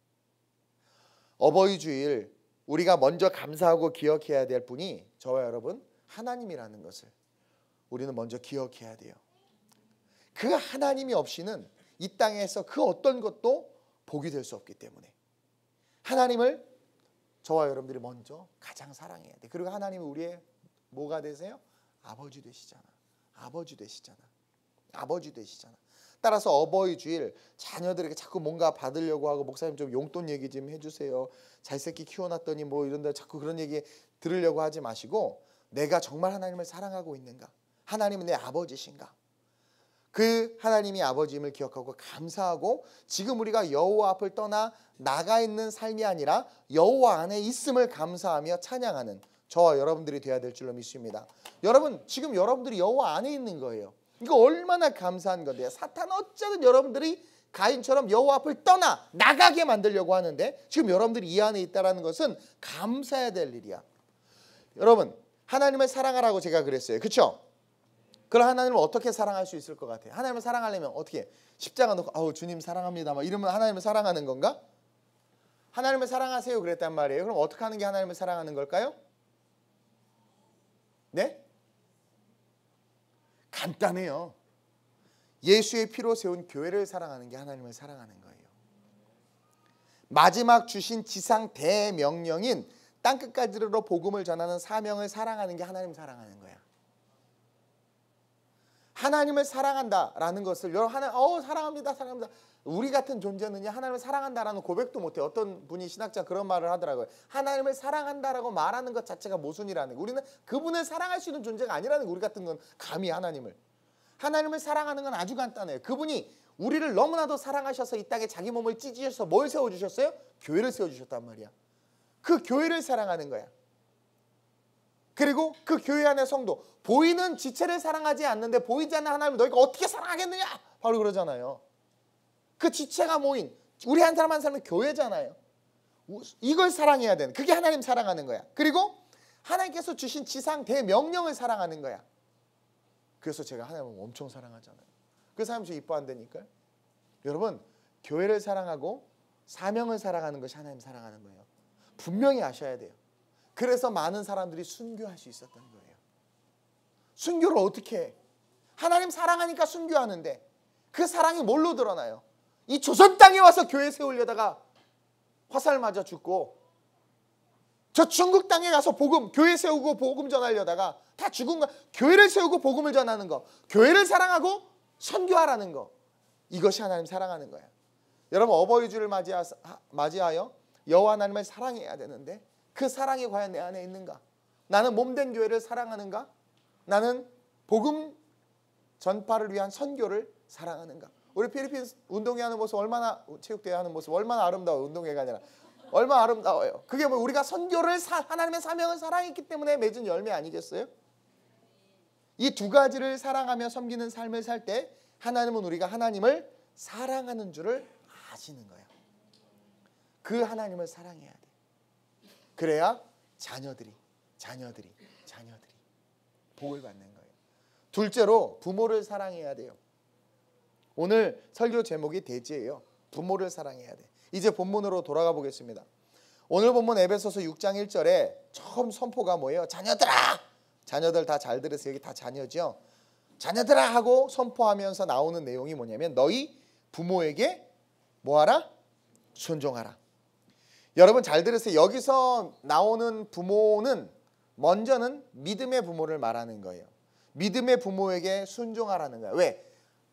어버이 주일 우리가 먼저 감사하고 기억해야 될 분이 저와 여러분 하나님이라는 것을 우리는 먼저 기억해야 돼요. 그 하나님이 없이는 이 땅에서 그 어떤 것도 복이 될 수 없기 때문에 하나님을 저와 여러분들이 먼저 가장 사랑해야 돼. 그리고 하나님이 우리의 뭐가 되세요? 아버지 되시잖아. 아버지 되시잖아. 아버지 되시잖아. 따라서 어버이 주일 자녀들에게 자꾸 뭔가 받으려고 하고 목사님 좀 용돈 얘기 좀 해주세요. 잘 새끼 키워놨더니 뭐 이런데 자꾸 그런 얘기 들으려고 하지 마시고 내가 정말 하나님을 사랑하고 있는가? 하나님은 내 아버지신가? 그 하나님이 아버지임을 기억하고 감사하고 지금 우리가 여호와 앞을 떠나 나가 있는 삶이 아니라 여호와 안에 있음을 감사하며 찬양하는 저와 여러분들이 되어야 될 줄로 믿습니다. 여러분 지금 여러분들이 여호와 안에 있는 거예요. 이거 얼마나 감사한 건데요. 사탄 어쩌든 여러분들이 가인처럼 여호와 앞을 떠나 나가게 만들려고 하는데 지금 여러분들이 이 안에 있다는 것은 감사해야 될 일이야. 여러분 하나님을 사랑하라고 제가 그랬어요. 그렇죠? 그럼 하나님을 어떻게 사랑할 수 있을 것 같아요? 하나님을 사랑하려면 어떻게? 십자가 놓고 아우 주님 사랑합니다 막 이러면 하나님을 사랑하는 건가? 하나님을 사랑하세요 그랬단 말이에요. 그럼 어떻게 하는 게 하나님을 사랑하는 걸까요? 네? 간단해요. 예수의 피로 세운 교회를 사랑하는 게 하나님을 사랑하는 거예요. 마지막 주신 지상 대명령인 땅끝까지로 복음을 전하는 사명을 사랑하는 게 하나님 사랑하는 거야. 하나님을 사랑한다라는 것을 여러분 하나 어 사랑합니다 사랑합니다. 우리 같은 존재는요 하나님을 사랑한다라는 고백도 못해. 어떤 분이 신학자 그런 말을 하더라고요. 하나님을 사랑한다라고 말하는 것 자체가 모순이라는 거. 우리는 그분을 사랑할 수 있는 존재가 아니라는 거. 우리 같은 건 감히 하나님을 하나님을 사랑하는 건 아주 간단해요. 그분이 우리를 너무나도 사랑하셔서 이 땅에 자기 몸을 찢으셔서 뭘 세워주셨어요? 교회를 세워주셨단 말이야. 그 교회를 사랑하는 거야. 그리고 그 교회 안의 성도, 보이는 지체를 사랑하지 않는데 보이지 않는 하나님을 너희가 어떻게 사랑하겠느냐? 바로 그러잖아요. 그 지체가 모인 우리 한 사람 한 사람은 교회잖아요. 이걸 사랑해야 되는, 그게 하나님 사랑하는 거야. 그리고 하나님께서 주신 지상 대명령을 사랑하는 거야. 그래서 제가 하나님을 엄청 사랑하잖아요. 그래서 하나님 저 이뻐 안 되니까요. 여러분, 교회를 사랑하고 사명을 사랑하는 것이 하나님 사랑하는 거예요. 분명히 아셔야 돼요. 그래서 많은 사람들이 순교할 수 있었던 거예요. 순교를 어떻게 해? 하나님 사랑하니까 순교하는데 그 사랑이 뭘로 드러나요? 이 조선 땅에 와서 교회 세우려다가 화살 맞아 죽고, 저 중국 땅에 가서 복음, 교회 세우고 복음 전하려다가 다 죽은 거. 교회를 세우고 복음을 전하는 거, 교회를 사랑하고 선교하라는 거, 이것이 하나님 사랑하는 거야. 여러분, 어버이 주를 맞이하여 여호와 하나님을 사랑해야 되는데 그 사랑이 과연 내 안에 있는가? 나는 몸된 교회를 사랑하는가? 나는 복음 전파를 위한 선교를 사랑하는가? 우리 필리핀 운동회 하는 모습 얼마나, 체육대회 하는 모습 얼마나 아름다워요. 운동회가 아니라 얼마나 아름다워요. 그게 뭐 우리가 선교를 사, 하나님의 사명을 사랑했기 때문에 맺은 열매 아니겠어요? 이 두 가지를 사랑하며 섬기는 삶을 살 때 하나님은 우리가 하나님을 사랑하는 줄을 아시는 거예요. 그 하나님을 사랑해야 돼. 그래야 자녀들이 자녀들이 자녀들이 복을 받는 거예요. 둘째로 부모를 사랑해야 돼요. 오늘 설교 제목이 대지예요. 부모를 사랑해야 돼. 이제 본문으로 돌아가 보겠습니다. 오늘 본문 에베소서 육 장 일 절에 처음 선포가 뭐예요? 자녀들아! 자녀들 다 잘 들으세요. 여기 다 자녀죠. 자녀들아 하고 선포하면서 나오는 내용이 뭐냐면 너희 부모에게 뭐하라? 순종하라. 여러분 잘 들으세요. 여기서 나오는 부모는 먼저는 믿음의 부모를 말하는 거예요. 믿음의 부모에게 순종하라는 거예요. 왜?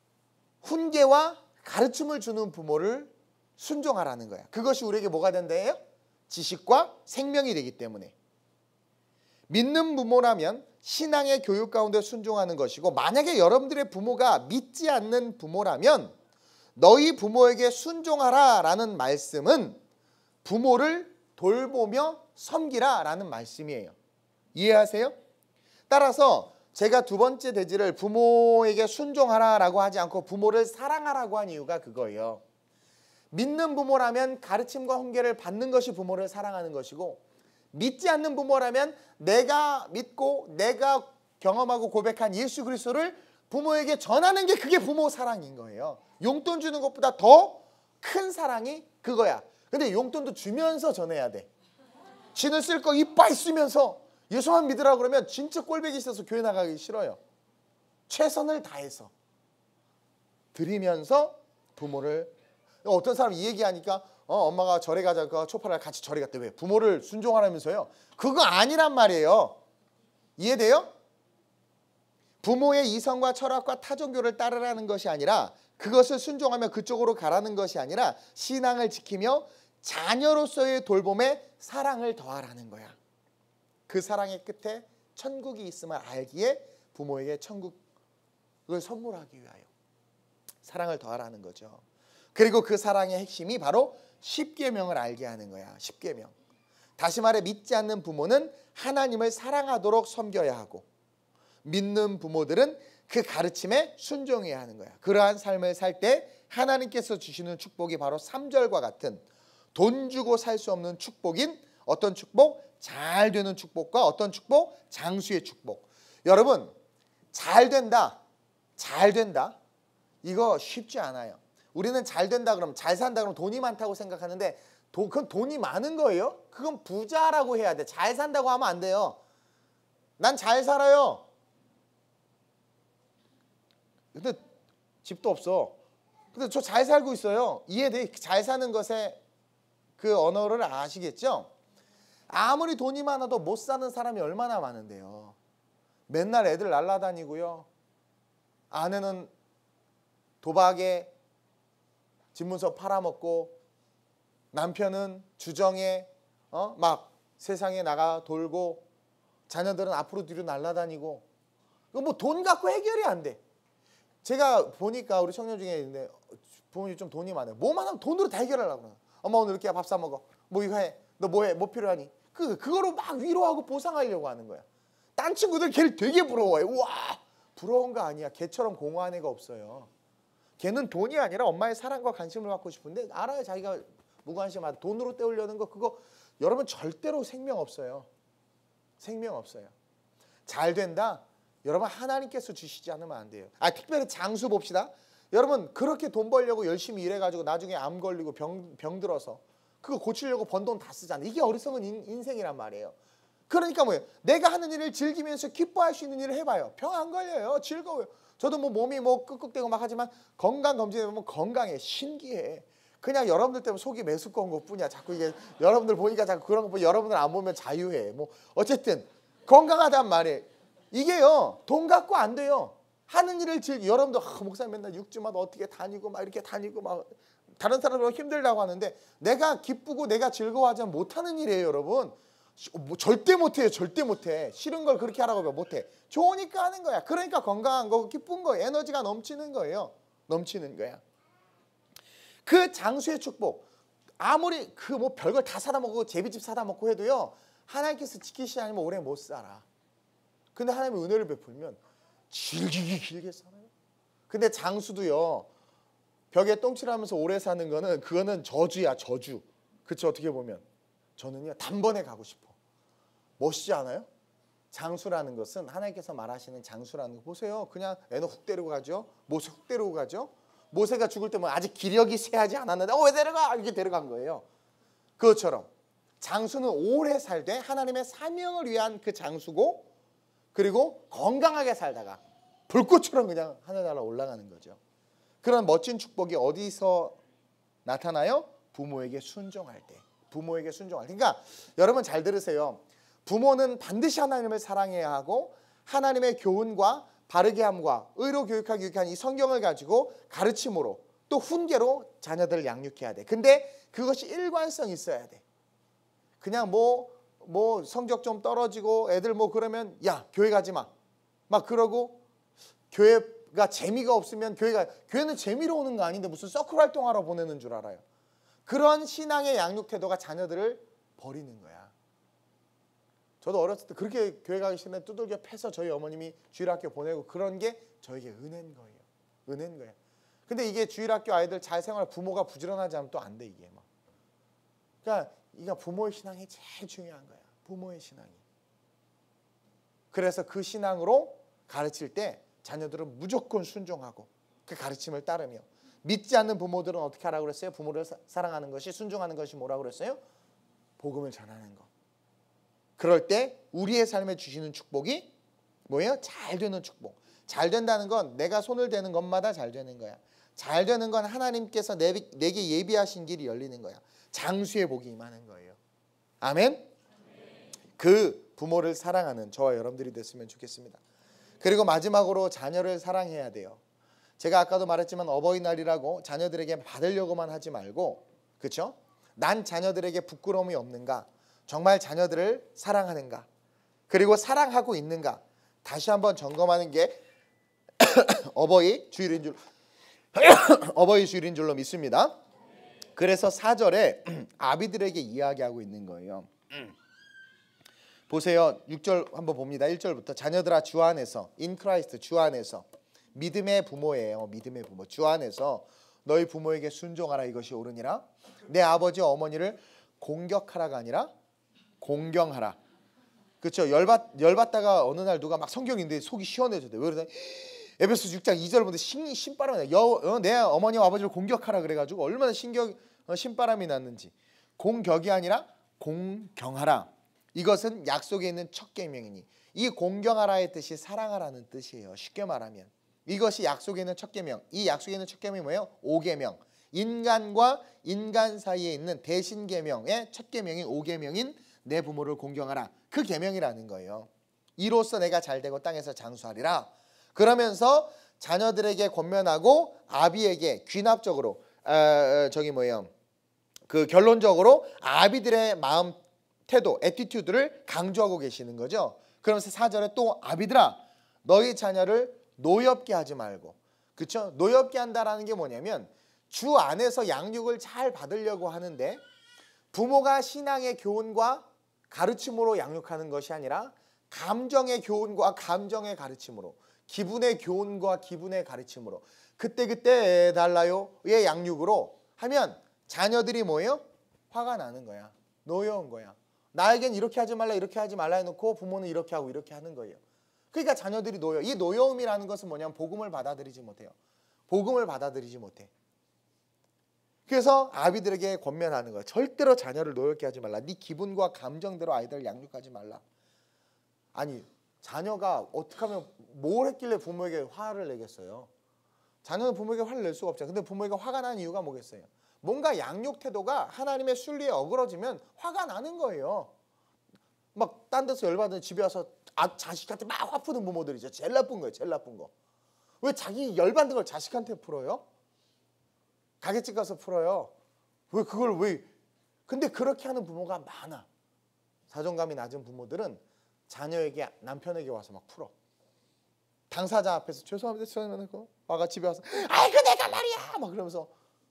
훈계와 가르침을 주는 부모를 순종하라는 거야. 그것이 우리에게 뭐가 된다예요? 지식과 생명이 되기 때문에. 믿는 부모라면 신앙의 교육 가운데 순종하는 것이고, 만약에 여러분들의 부모가 믿지 않는 부모라면 너희 부모에게 순종하라 라는 말씀은 부모를 돌보며 섬기라 라는 말씀이에요. 이해하세요? 따라서 제가 두 번째 대지를 부모에게 순종하라 라고 하지 않고 부모를 사랑하라고 한 이유가 그거예요. 믿는 부모라면 가르침과 훈계를 받는 것이 부모를 사랑하는 것이고, 믿지 않는 부모라면 내가 믿고 내가 경험하고 고백한 예수 그리스도를 부모에게 전하는 게 그게 부모 사랑인 거예요. 용돈 주는 것보다 더 큰 사랑이 그거야. 근데 용돈도 주면서 전해야 돼. 지는 쓸 거 이빨 쓰면서 예수만 믿으라고 그러면 진짜 꼴보기 싫어서 교회 나가기 싫어요. 최선을 다해서 드리면서 부모를. 어떤 사람 이 얘기하니까 어, 엄마가 절에 가자고 초파를 같이 절에 갔대. 왜? 부모를 순종하라면서요. 그거 아니란 말이에요. 이해돼요? 부모의 이성과 철학과 타종교를 따르라는 것이 아니라, 그것을 순종하며 그쪽으로 가라는 것이 아니라 신앙을 지키며 자녀로서의 돌봄에 사랑을 더하라는 거야. 그 사랑의 끝에 천국이 있음을 알기에 부모에게 천국을 선물하기 위하여 사랑을 더하라는 거죠. 그리고 그 사랑의 핵심이 바로 십계명을 알게 하는 거야. 십계명. 다시 말해 믿지 않는 부모는 하나님을 사랑하도록 섬겨야 하고, 믿는 부모들은 그 가르침에 순종해야 하는 거야. 그러한 삶을 살 때 하나님께서 주시는 축복이 바로 삼 절과 같은 돈 주고 살 수 없는 축복인 어떤 축복? 잘 되는 축복과 어떤 축복? 장수의 축복. 여러분, 잘 된다, 잘 된다, 이거 쉽지 않아요. 우리는 잘 된다 그러면, 잘 산다 그러면 돈이 많다고 생각하는데 도, 그건 돈이 많은 거예요? 그건 부자라고 해야 돼. 잘 산다고 하면 안 돼요. 난 잘 살아요. 근데 집도 없어. 근데 저 잘 살고 있어요. 이해돼? 잘 사는 것에 그 언어를 아시겠죠? 아무리 돈이 많아도 못 사는 사람이 얼마나 많은데요. 맨날 애들 날라다니고요. 아내는 도박에 집문서 팔아먹고 남편은 주정에 어? 막 세상에 나가 돌고 자녀들은 앞으로 뒤로 날라다니고 뭐 돈 갖고 해결이 안 돼. 제가 보니까 우리 청년 중에 있는데 부모님이 좀 돈이 많아요. 뭐만 하면 돈으로 다 해결하려고 그래요. 엄마 오늘 이렇게 밥 사 먹어. 뭐 이거 해. 너 뭐 해? 뭐 필요하니? 그, 그거로 막 위로하고 보상하려고 하는 거야. 딴 친구들 걔를 되게 부러워해. 우와 부러운 거 아니야. 걔처럼 공허한 애가 없어요. 걔는 돈이 아니라 엄마의 사랑과 관심을 받고 싶은데 알아요. 자기가 무관심하다. 돈으로 때우려는 거 그거 여러분 절대로 생명 없어요. 생명 없어요. 잘 된다. 여러분 하나님께서 주시지 않으면 안 돼요. 아 특별히 장수 봅시다. 여러분 그렇게 돈 벌려고 열심히 일해가지고 나중에 암 걸리고 병, 병 들어서 그거 고치려고 번 돈 다 쓰잖아. 이게 어리석은 인, 인생이란 말이에요. 그러니까 뭐예요? 내가 하는 일을 즐기면서 기뻐할 수 있는 일을 해봐요. 병 안 걸려요. 즐거워요. 저도 뭐 몸이 뭐 끄끄대고 막 하지만 건강 검진해보면 건강해. 신기해. 그냥 여러분들 때문에 속이 메스꺼운 것뿐이야. 자꾸 이게 여러분들 보니까 자꾸 그런 거 보면 여러분들 안 보면 자유해. 뭐 어쨌든 건강하단 말이에요. 이게요 돈 갖고 안 돼요. 하는 일을 즐기. 여러분도 아, 목사님 맨날 육주마다 어떻게 다니고 막 이렇게 다니고 막 다른 사람들은 힘들다고 하는데 내가 기쁘고 내가 즐거워하지 못하는 일이에요. 여러분 뭐 절대 못해요. 절대 못해. 싫은 걸 그렇게 하라고 하면 못해. 좋으니까 하는 거야. 그러니까 건강한 거고 기쁜 거예요. 에너지가 넘치는 거예요. 넘치는 거야. 그 장수의 축복 아무리 그 뭐 별걸 다 사다 먹고 제비집 사다 먹고 해도요 하나님께서 지키시지 않으면 오래 못 살아. 근데 하나님의 은혜를 베풀면 질기게 길게 살아요. 근데 장수도요 벽에 똥칠하면서 오래 사는 거는 그거는 저주야. 저주. 그쵸? 어떻게 보면 저는요 단번에 가고 싶어. 멋있지 않아요? 장수라는 것은 하나님께서 말하시는 장수라는 거 보세요. 그냥 애는 훅 데리고 가죠. 모세 훅 데리고 가죠. 모세가 죽을 때 뭐 아직 기력이 쇠하지 않았는데 어 왜 데려가? 이렇게 데려간 거예요. 그것처럼 장수는 오래 살되 하나님의 사명을 위한 그 장수고 그리고 건강하게 살다가 불꽃처럼 그냥 하늘나라 올라가는 거죠. 그런 멋진 축복이 어디서 나타나요? 부모에게 순종할 때. 부모에게 순종할 때. 그러니까 여러분 잘 들으세요. 부모는 반드시 하나님을 사랑해야 하고 하나님의 교훈과 바르게 함과 의로 교육하기 위한 이 성경을 가지고 가르침으로 또 훈계로 자녀들을 양육해야 돼. 근데 그것이 일관성이 있어야 돼. 그냥 뭐, 뭐 성적 좀 떨어지고 애들 뭐 그러면 야 교회 가지 마. 막 그러고 교회가 재미가 없으면 교회가 교회는 재미로 오는 거 아닌데 무슨 서클 활동하러 보내는 줄 알아요. 그런 신앙의 양육 태도가 자녀들을 버리는 거야. 저도 어렸을 때 그렇게 교회 가기 싫은데 두들겨 패서 저희 어머님이 주일학교 보내고 그런 게 저에게 은혜인 거예요. 은혜인 거예요. 근데 이게 주일학교 아이들 잘 생활 부모가 부지런하지 않으면 또 안 돼 이게 막. 그러니까 이게 부모의 신앙이 제일 중요한 거야. 부모의 신앙이. 그래서 그 신앙으로 가르칠 때 자녀들은 무조건 순종하고 그 가르침을 따르며 믿지 않는 부모들은 어떻게 하라고 그랬어요? 부모를 사, 사랑하는 것이 순종하는 것이 뭐라고 그랬어요? 복음을 전하는 거. 그럴 때 우리의 삶에 주시는 축복이 뭐예요? 잘 되는 축복. 잘 된다는 건 내가 손을 대는 것마다 잘 되는 거야. 잘 되는 건 하나님께서 내, 내게 예비하신 길이 열리는 거야. 장수의 복이 임하는 거예요. 아멘? 그 부모를 사랑하는 저와 여러분들이 됐으면 좋겠습니다. 그리고 마지막으로 자녀를 사랑해야 돼요. 제가 아까도 말했지만 어버이날이라고 자녀들에게 받으려고만 하지 말고 그렇죠? 난 자녀들에게 부끄러움이 없는가? 정말 자녀들을 사랑하는가? 그리고 사랑하고 있는가? 다시 한번 점검하는 게 어버이 주일인 줄 어버이 주일인 줄로 믿습니다. 그래서 사 절에 아비들에게 이야기하고 있는 거예요. 보세요. 육 절 한번 봅니다. 일 절부터 자녀들아 주 안에서 in Christ 주 안에서 믿음의 부모예요. 믿음의 부모. 주 안에서 너희 부모에게 순종하라 이것이 옳으니라. 내 아버지 어머니를 공격하라가 아니라 공경하라. 그렇죠? 열받 열받다가 어느 날 누가 막 성경인데 속이 시원해졌대. 왜 그러냐? 에베소서 육 장 이 절 보면 신 신바람이 여 내 어머니와 아버지를 공격하라 그래가지고 얼마나 신경 신바람이 났는지. 공격이 아니라 공경하라. 이것은 약속에 있는 첫 계명이니 이 공경하라의 뜻이 사랑하라는 뜻이에요. 쉽게 말하면 이것이 약속에 있는 첫 계명. 이 약속에 있는 첫 계명이 뭐예요? 오계명. 인간과 인간 사이에 있는 대신 계명의 첫 계명인 오계명인 내 부모를 공경하라. 그 계명이라는 거예요. 이로써 내가 잘되고 땅에서 장수하리라. 그러면서 자녀들에게 권면하고 아비에게 귀납적으로 어, 저기 뭐예요? 그 결론적으로 아비들의 마음 태도, 애티튜드를 강조하고 계시는 거죠. 그러면서 사 절에 또 아비들아 너희 자녀를 노엽게 하지 말고. 그렇죠? 노엽게 한다라는 게 뭐냐면 주 안에서 양육을 잘 받으려고 하는데 부모가 신앙의 교훈과 가르침으로 양육하는 것이 아니라 감정의 교훈과 감정의 가르침으로, 기분의 교훈과 기분의 가르침으로, 그때그때 해달라요의 양육으로 하면 자녀들이 뭐예요? 화가 나는 거야. 노여운 거야. 나에겐 이렇게 하지 말라 이렇게 하지 말라 해놓고 부모는 이렇게 하고 이렇게 하는 거예요. 그러니까 자녀들이 노여. 이 노여움이라는 것은 뭐냐면 복음을 받아들이지 못해요. 복음을 받아들이지 못해. 그래서 아비들에게 권면하는 거야. 절대로 자녀를 노엽게 하지 말라. 네 기분과 감정대로 아이들을 양육하지 말라. 아니 자녀가 어떻게 하면 뭘 했길래 부모에게 화를 내겠어요? 자녀는 부모에게 화를 낼 수가 없잖아요. 근데 부모에게 화가 나는 이유가 뭐겠어요? 뭔가 양육 태도가 하나님의 순리에 어그러지면 화가 나는 거예요. 막 딴 데서 열받은 집에 와서 아, 자식한테 막 화푸는 부모들이죠. 제일 나쁜 거예요. 제일 나쁜 거. 왜 자기 열받는 걸 자식한테 풀어요? 가게집 가서 풀어요. 왜 그걸 왜? 근데 그렇게 하는 부모가 많아. 자존감이 낮은 부모들은 자녀에게 남편에게 와서 막 풀어. 당사자 앞에서 죄송합니다. 죄송합니다. 와가 집에 와서 아이고 내가 말이야 막 그러면서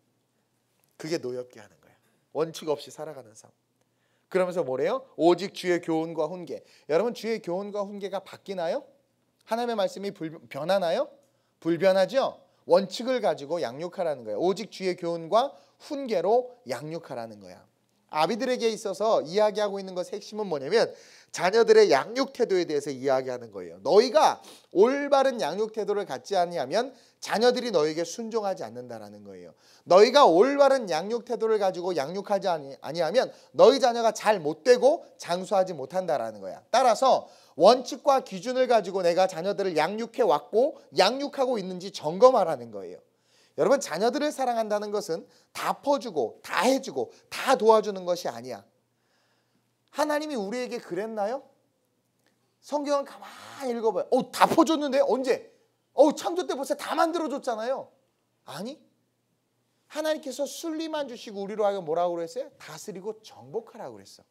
그게 노엽게 하는 거야. 원칙 없이 살아가는 삶. 그러면서 뭐래요? 오직 주의 교훈과 훈계. 여러분 주의 교훈과 훈계가 바뀌나요? 하나님의 말씀이 불, 변하나요? 불변하죠? 원칙을 가지고 양육하라는 거예요. 오직 주의 교훈과 훈계로 양육하라는 거야. 아비들에게 있어서 이야기하고 있는 것의 핵심은 뭐냐면 자녀들의 양육 태도에 대해서 이야기하는 거예요. 너희가 올바른 양육 태도를 갖지 아니하면 자녀들이 너에게 순종하지 않는다라는 거예요. 너희가 올바른 양육 태도를 가지고 양육하지 아니하면 너희 자녀가 잘 못되고 장수하지 못한다라는 거야. 따라서 원칙과 기준을 가지고 내가 자녀들을 양육해 왔고 양육하고 있는지 점검하라는 거예요. 여러분 자녀들을 사랑한다는 것은 다 퍼주고 다 해주고 다 도와주는 것이 아니야. 하나님이 우리에게 그랬나요? 성경을 가만히 읽어봐요. 어, 다 퍼줬는데 언제? 어, 창조 때 벌써 다 만들어줬잖아요. 아니 하나님께서 순리만 주시고 우리로 하여금 뭐라고 그랬어요? 다스리고 정복하라고 그랬어.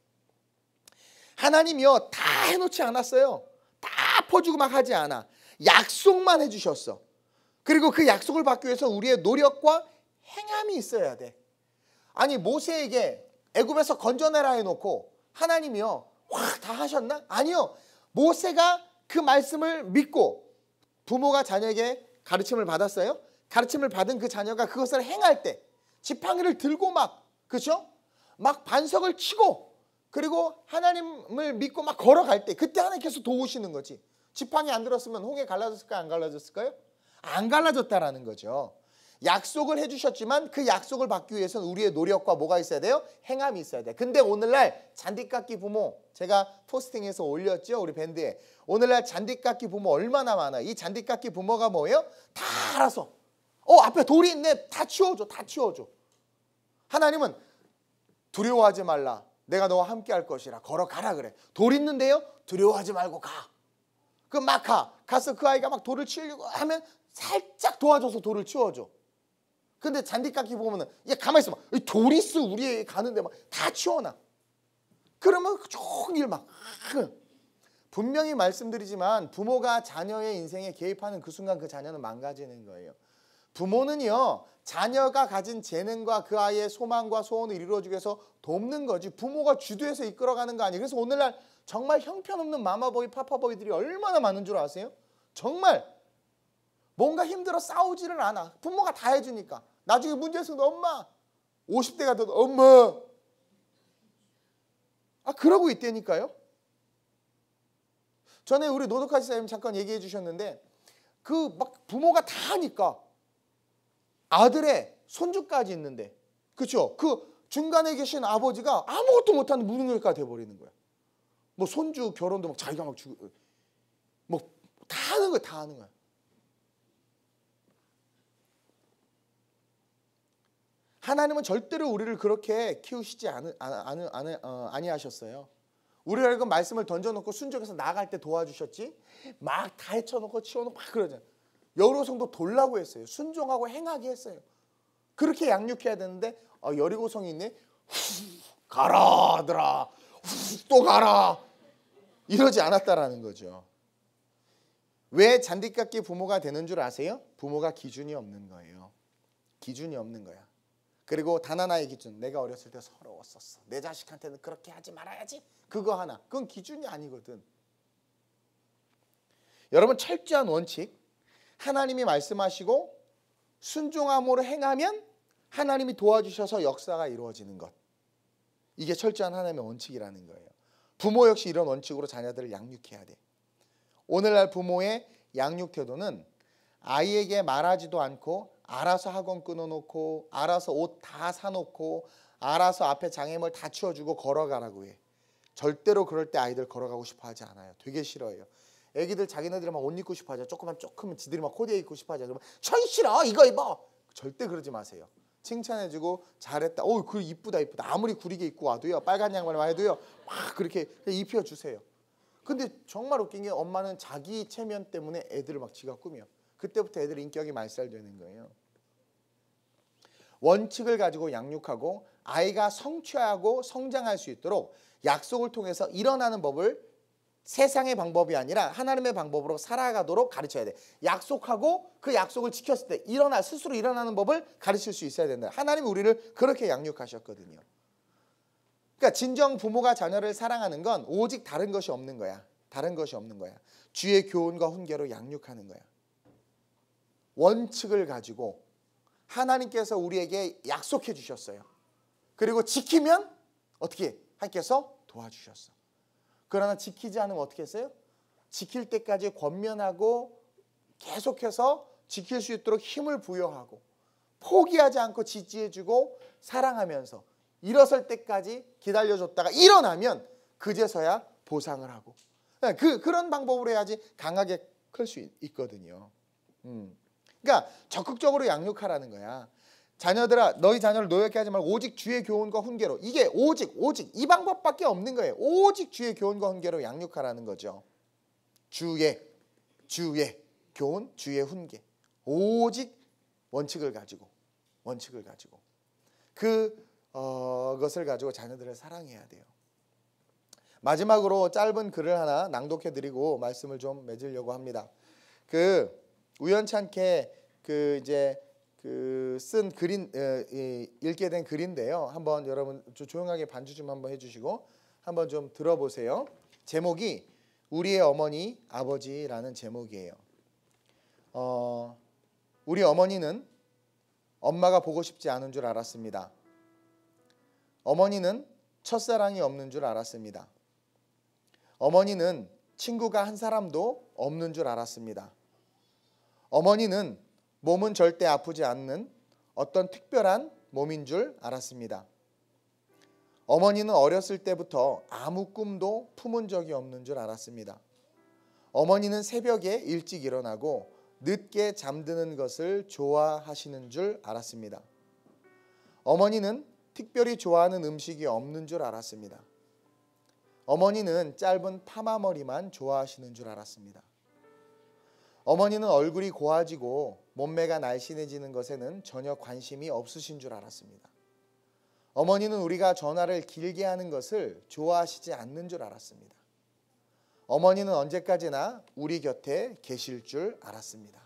하나님이요 다 해놓지 않았어요. 다 퍼주고 막 하지 않아. 약속만 해주셨어. 그리고 그 약속을 받기 위해서 우리의 노력과 행함이 있어야 돼. 아니 모세에게 애굽에서 건져내라 해놓고 하나님이요 와 다 하셨나? 아니요. 모세가 그 말씀을 믿고 부모가 자녀에게 가르침을 받았어요. 가르침을 받은 그 자녀가 그것을 행할 때 지팡이를 들고 막 그렇죠? 막 반석을 치고 그리고 하나님을 믿고 막 걸어갈 때 그때 하나님께서 도우시는 거지. 지팡이 안 들었으면 홍해 갈라졌을까요? 안 갈라졌을까요? 안 갈라졌다라는 거죠. 약속을 해주셨지만 그 약속을 받기 위해서는 우리의 노력과 뭐가 있어야 돼요? 행함이 있어야 돼. 근데 오늘날 잔디깎기 부모 제가 포스팅해서 올렸죠. 우리 밴드에. 오늘날 잔디깎기 부모 얼마나 많아요. 이 잔디깎기 부모가 뭐예요? 다 알아서 어 앞에 돌이 있네. 다 치워줘. 다 치워줘. 하나님은 두려워하지 말라. 내가 너와 함께 할 것이라. 걸어가라 그래. 돌 있는데요. 두려워하지 말고 가. 그 막 가. 가서 그 아이가 막 돌을 치려고 하면 살짝 도와줘서 돌을 치워줘. 근데 잔디깎기 보면은 얘 가만히 있어 막 돌이 있어 우리 가는데 막 다 치워놔. 그러면 종일 막 분명히 말씀드리지만 부모가 자녀의 인생에 개입하는 그 순간 그 자녀는 망가지는 거예요. 부모는요 자녀가 가진 재능과 그 아이의 소망과 소원을 이루어주기 위해서 돕는 거지 부모가 주도해서 이끌어가는 거 아니에요. 그래서 오늘날 정말 형편없는 마마보이 파파보이들이 얼마나 많은 줄 아세요? 정말 뭔가 힘들어 싸우지를 않아. 부모가 다 해주니까. 나중에 문제 있으면 엄마 오십 대가 돼도 엄마 아 그러고 있다니까요. 전에 우리 노도카 지사님 잠깐 얘기해 주셨는데 그 막 부모가 다 하니까 아들의 손주까지 있는데 그렇죠? 그 중간에 계신 아버지가 아무것도 못하는 무능력가 돼버리는 거야. 뭐 손주 결혼도 막 자기가 막 주고 뭐 다 하는 거야. 다 하는 거야. 하나님은 절대로 우리를 그렇게 키우시지 않으, 않으, 않으, 어, 아니하셨어요. 우리가 이거 말씀을 던져놓고 순종해서 나아갈 때 도와주셨지 막 다 헤쳐놓고 치워놓고 막 그러잖아요. 여리고성도 돌라고 했어요. 순종하고 행하게 했어요. 그렇게 양육해야 되는데 어, 여리고성이 있네. 가라 아들아, 또 가라, 이러지 않았다라는 거죠. 왜 잔디깎기 부모가 되는 줄 아세요? 부모가 기준이 없는 거예요. 기준이 없는 거야. 그리고 단 하나의 기준, 내가 어렸을 때 서러웠었어, 내 자식한테는 그렇게 하지 말아야지, 그거 하나, 그건 기준이 아니거든. 여러분, 철저한 원칙, 하나님이 말씀하시고 순종함으로 행하면 하나님이 도와주셔서 역사가 이루어지는 것, 이게 철저한 하나님의 원칙이라는 거예요. 부모 역시 이런 원칙으로 자녀들을 양육해야 돼. 오늘날 부모의 양육 태도는 아이에게 말하지도 않고 알아서 학원 끊어놓고 알아서 옷 다 사놓고 알아서 앞에 장애물 다 치워주고 걸어가라고 해. 절대로 그럴 때 아이들 걸어가고 싶어 하지 않아요. 되게 싫어해요. 애기들 자기네들이 막 옷 입고 싶어 하죠. 조금만 조금은 지들이 막 코디에 입고 싶어 하죠. 그러면 천 싫어, 이거 입어. 절대 그러지 마세요. 칭찬해주고 잘했다, 오 그 이쁘다 이쁘다, 아무리 구리게 입고 와도요, 빨간 양말만 해도요 막 그렇게 입혀주세요. 근데 정말 웃긴 게 엄마는 자기 체면 때문에 애들을 막 지가 꾸며. 그때부터 애들 인격이 말살되는 거예요. 원칙을 가지고 양육하고 아이가 성취하고 성장할 수 있도록 약속을 통해서 일어나는 법을 세상의 방법이 아니라 하나님의 방법으로 살아가도록 가르쳐야 돼. 약속하고 그 약속을 지켰을 때 일어나 스스로 일어나는 법을 가르칠 수 있어야 된다. 하나님이 우리를 그렇게 양육하셨거든요. 그러니까 진정 부모가 자녀를 사랑하는 건 오직 다른 것이 없는 거야. 다른 것이 없는 거야. 주의 교훈과 훈계로 양육하는 거야. 원칙을 가지고 하나님께서 우리에게 약속해 주셨어요. 그리고 지키면 어떻게 하나님께서 도와주셨어. 그러나 지키지 않으면 어떻게 했어요? 지킬 때까지 권면하고 계속해서 지킬 수 있도록 힘을 부여하고 포기하지 않고 지지해주고 사랑하면서 일어설 때까지 기다려줬다가 일어나면 그제서야 보상을 하고, 그, 그런 방법으로 해야지 강하게 클 수 있거든요. 음. 그러니까 적극적으로 양육하라는 거야. 자녀들아, 너희 자녀를 노엽게 하지 말고 오직 주의 교훈과 훈계로, 이게 오직 오직 이 방법밖에 없는 거예요. 오직 주의 교훈과 훈계로 양육하라는 거죠. 주의 주의 교훈, 주의 훈계, 오직 원칙을 가지고 원칙을 가지고 그 어, 것을 가지고 자녀들을 사랑해야 돼요. 마지막으로 짧은 글을 하나 낭독해드리고 말씀을 좀 맺으려고 합니다. 그 우연찮게 그 이제 그 쓴 글인 에, 이, 읽게 된 글인데요. 한번 여러분 좀 조용하게 반주 좀 한번 해주시고 한번 좀 들어보세요. 제목이 우리의 어머니 아버지라는 제목이에요. 어, 우리 어머니는 엄마가 보고 싶지 않은 줄 알았습니다. 어머니는 첫사랑이 없는 줄 알았습니다. 어머니는 친구가 한 사람도 없는 줄 알았습니다. 어머니는 몸은 절대 아프지 않는 어떤 특별한 몸인 줄 알았습니다. 어머니는 어렸을 때부터 아무 꿈도 품은 적이 없는 줄 알았습니다. 어머니는 새벽에 일찍 일어나고 늦게 잠드는 것을 좋아하시는 줄 알았습니다. 어머니는 특별히 좋아하는 음식이 없는 줄 알았습니다. 어머니는 짧은 파마머리만 좋아하시는 줄 알았습니다. 어머니는 얼굴이 고와지고 몸매가 날씬해지는 것에는 전혀 관심이 없으신 줄 알았습니다. 어머니는 우리가 전화를 길게 하는 것을 좋아하시지 않는 줄 알았습니다. 어머니는 언제까지나 우리 곁에 계실 줄 알았습니다.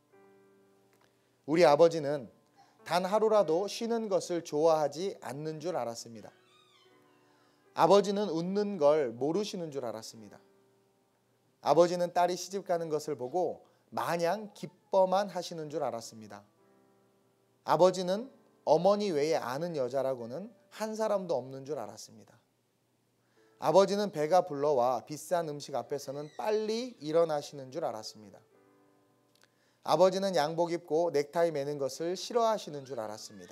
우리 아버지는 단 하루라도 쉬는 것을 좋아하지 않는 줄 알았습니다. 아버지는 웃는 걸 모르시는 줄 알았습니다. 아버지는 딸이 시집가는 것을 보고 마냥 기뻐만 하시는 줄 알았습니다. 아버지는 어머니 외에 아는 여자라고는 한 사람도 없는 줄 알았습니다. 아버지는 배가 불러와 비싼 음식 앞에서는 빨리 일어나시는 줄 알았습니다. 아버지는 양복 입고 넥타이 매는 것을 싫어하시는 줄 알았습니다.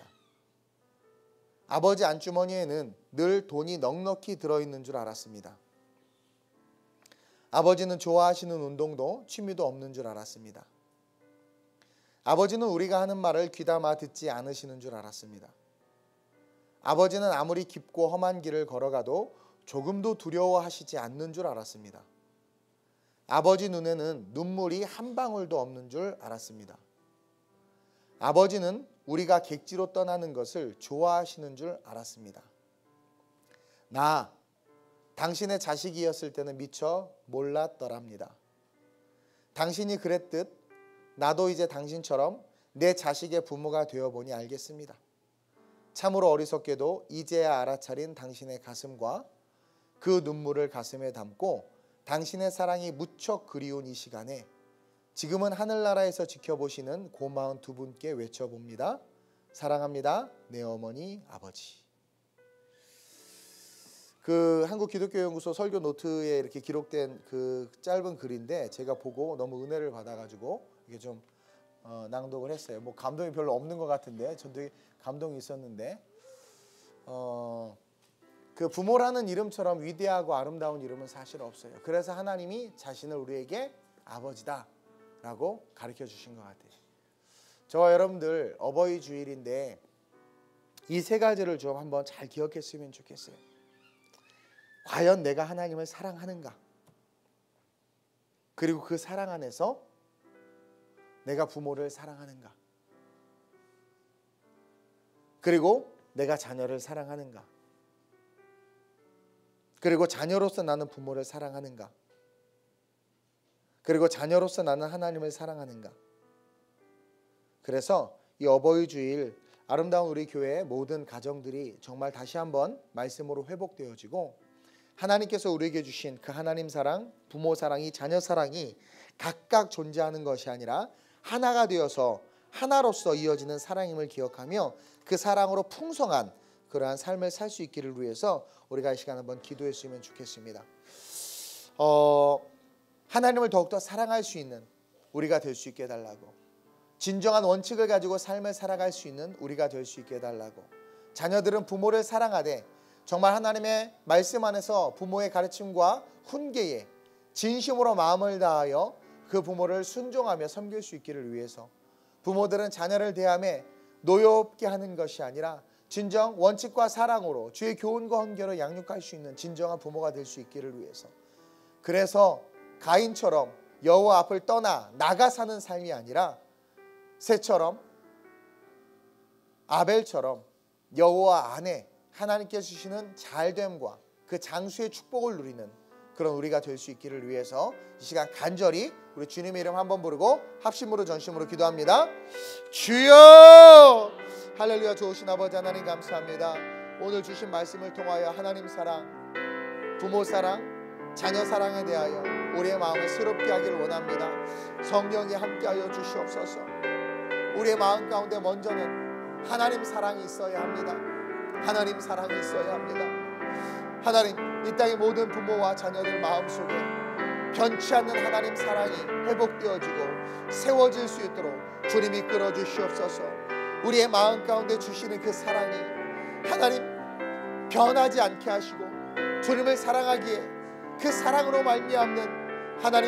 아버지 안주머니에는 늘 돈이 넉넉히 들어있는 줄 알았습니다. 아버지는 좋아하시는 운동도 취미도 없는 줄 알았습니다. 아버지는 우리가 하는 말을 귀담아 듣지 않으시는 줄 알았습니다. 아버지는 아무리 깊고 험한 길을 걸어가도 조금도 두려워하시지 않는 줄 알았습니다. 아버지 눈에는 눈물이 한 방울도 없는 줄 알았습니다. 아버지는 우리가 객지로 떠나는 것을 좋아하시는 줄 알았습니다. 나 당신의 자식이었을 때는 미처 몰랐더랍니다. 당신이 그랬듯 나도 이제 당신처럼 내 자식의 부모가 되어보니 알겠습니다. 참으로 어리석게도 이제야 알아차린 당신의 가슴과 그 눈물을 가슴에 담고 당신의 사랑이 무척 그리운 이 시간에 지금은 하늘나라에서 지켜보시는 고마운 두 분께 외쳐봅니다. 사랑합니다. 내 어머니 아버지. 그 한국기독교연구소 설교 노트에 이렇게 기록된 그 짧은 글인데 제가 보고 너무 은혜를 받아가지고 이게 좀 어, 낭독을 했어요. 뭐 감동이 별로 없는 것 같은데 전 되게 감동이 있었는데 어, 그 부모라는 이름처럼 위대하고 아름다운 이름은 사실 없어요. 그래서 하나님이 자신을 우리에게 아버지다라고 가르쳐 주신 것 같아요. 저와 여러분들 어버이 주일인데 이 세 가지를 좀 한번 잘 기억했으면 좋겠어요. 과연 내가 하나님을 사랑하는가? 그리고 그 사랑 안에서 내가 부모를 사랑하는가? 그리고 내가 자녀를 사랑하는가? 그리고 자녀로서 나는 부모를 사랑하는가? 그리고 자녀로서 나는 하나님을 사랑하는가? 그래서 이 어버이 주일 아름다운 우리 교회의 모든 가정들이 정말 다시 한번 말씀으로 회복되어지고 하나님께서 우리에게 주신 그 하나님 사랑, 부모 사랑이, 자녀 사랑이 각각 존재하는 것이 아니라 하나가 되어서 하나로서 이어지는 사랑임을 기억하며 그 사랑으로 풍성한 그러한 삶을 살 수 있기를 위해서 우리가 이 시간 한번 기도했으면 좋겠습니다. 어, 하나님을 더욱더 사랑할 수 있는 우리가 될 수 있게 해달라고, 진정한 원칙을 가지고 삶을 살아갈 수 있는 우리가 될 수 있게 해달라고, 자녀들은 부모를 사랑하되 정말 하나님의 말씀 안에서 부모의 가르침과 훈계에 진심으로 마음을 다하여 그 부모를 순종하며 섬길 수 있기를 위해서, 부모들은 자녀를 대하며 노엽게 하는 것이 아니라 진정 원칙과 사랑으로 주의 교훈과 헌결을 양육할 수 있는 진정한 부모가 될 수 있기를 위해서, 그래서 가인처럼 여호와 앞을 떠나 나가 사는 삶이 아니라 셋처럼 아벨처럼 여호와 안에 하나님께 주시는 잘됨과 그 장수의 축복을 누리는 그런 우리가 될 수 있기를 위해서 이 시간 간절히 우리 주님의 이름 한번 부르고 합심으로 전심으로 기도합니다. 주여! 할렐루야. 좋으신 아버지 하나님 감사합니다. 오늘 주신 말씀을 통하여 하나님 사랑, 부모 사랑, 자녀 사랑에 대하여 우리의 마음을 새롭게 하기를 원합니다. 성령이 함께하여 주시옵소서. 우리의 마음 가운데 먼저는 하나님 사랑이 있어야 합니다. 하나님 사랑이 있어야 합니다. 하나님, 이 땅의 모든 부모와 자녀들 마음속에 변치 않는 하나님 사랑이 회복되어지고 세워질 수 있도록 주님이 이끌어 주시옵소서. 우리의 마음 가운데 주시는 그 사랑이 하나님 변하지 않게 하시고 주님을 사랑하기에 그 사랑으로 말미암는 하나님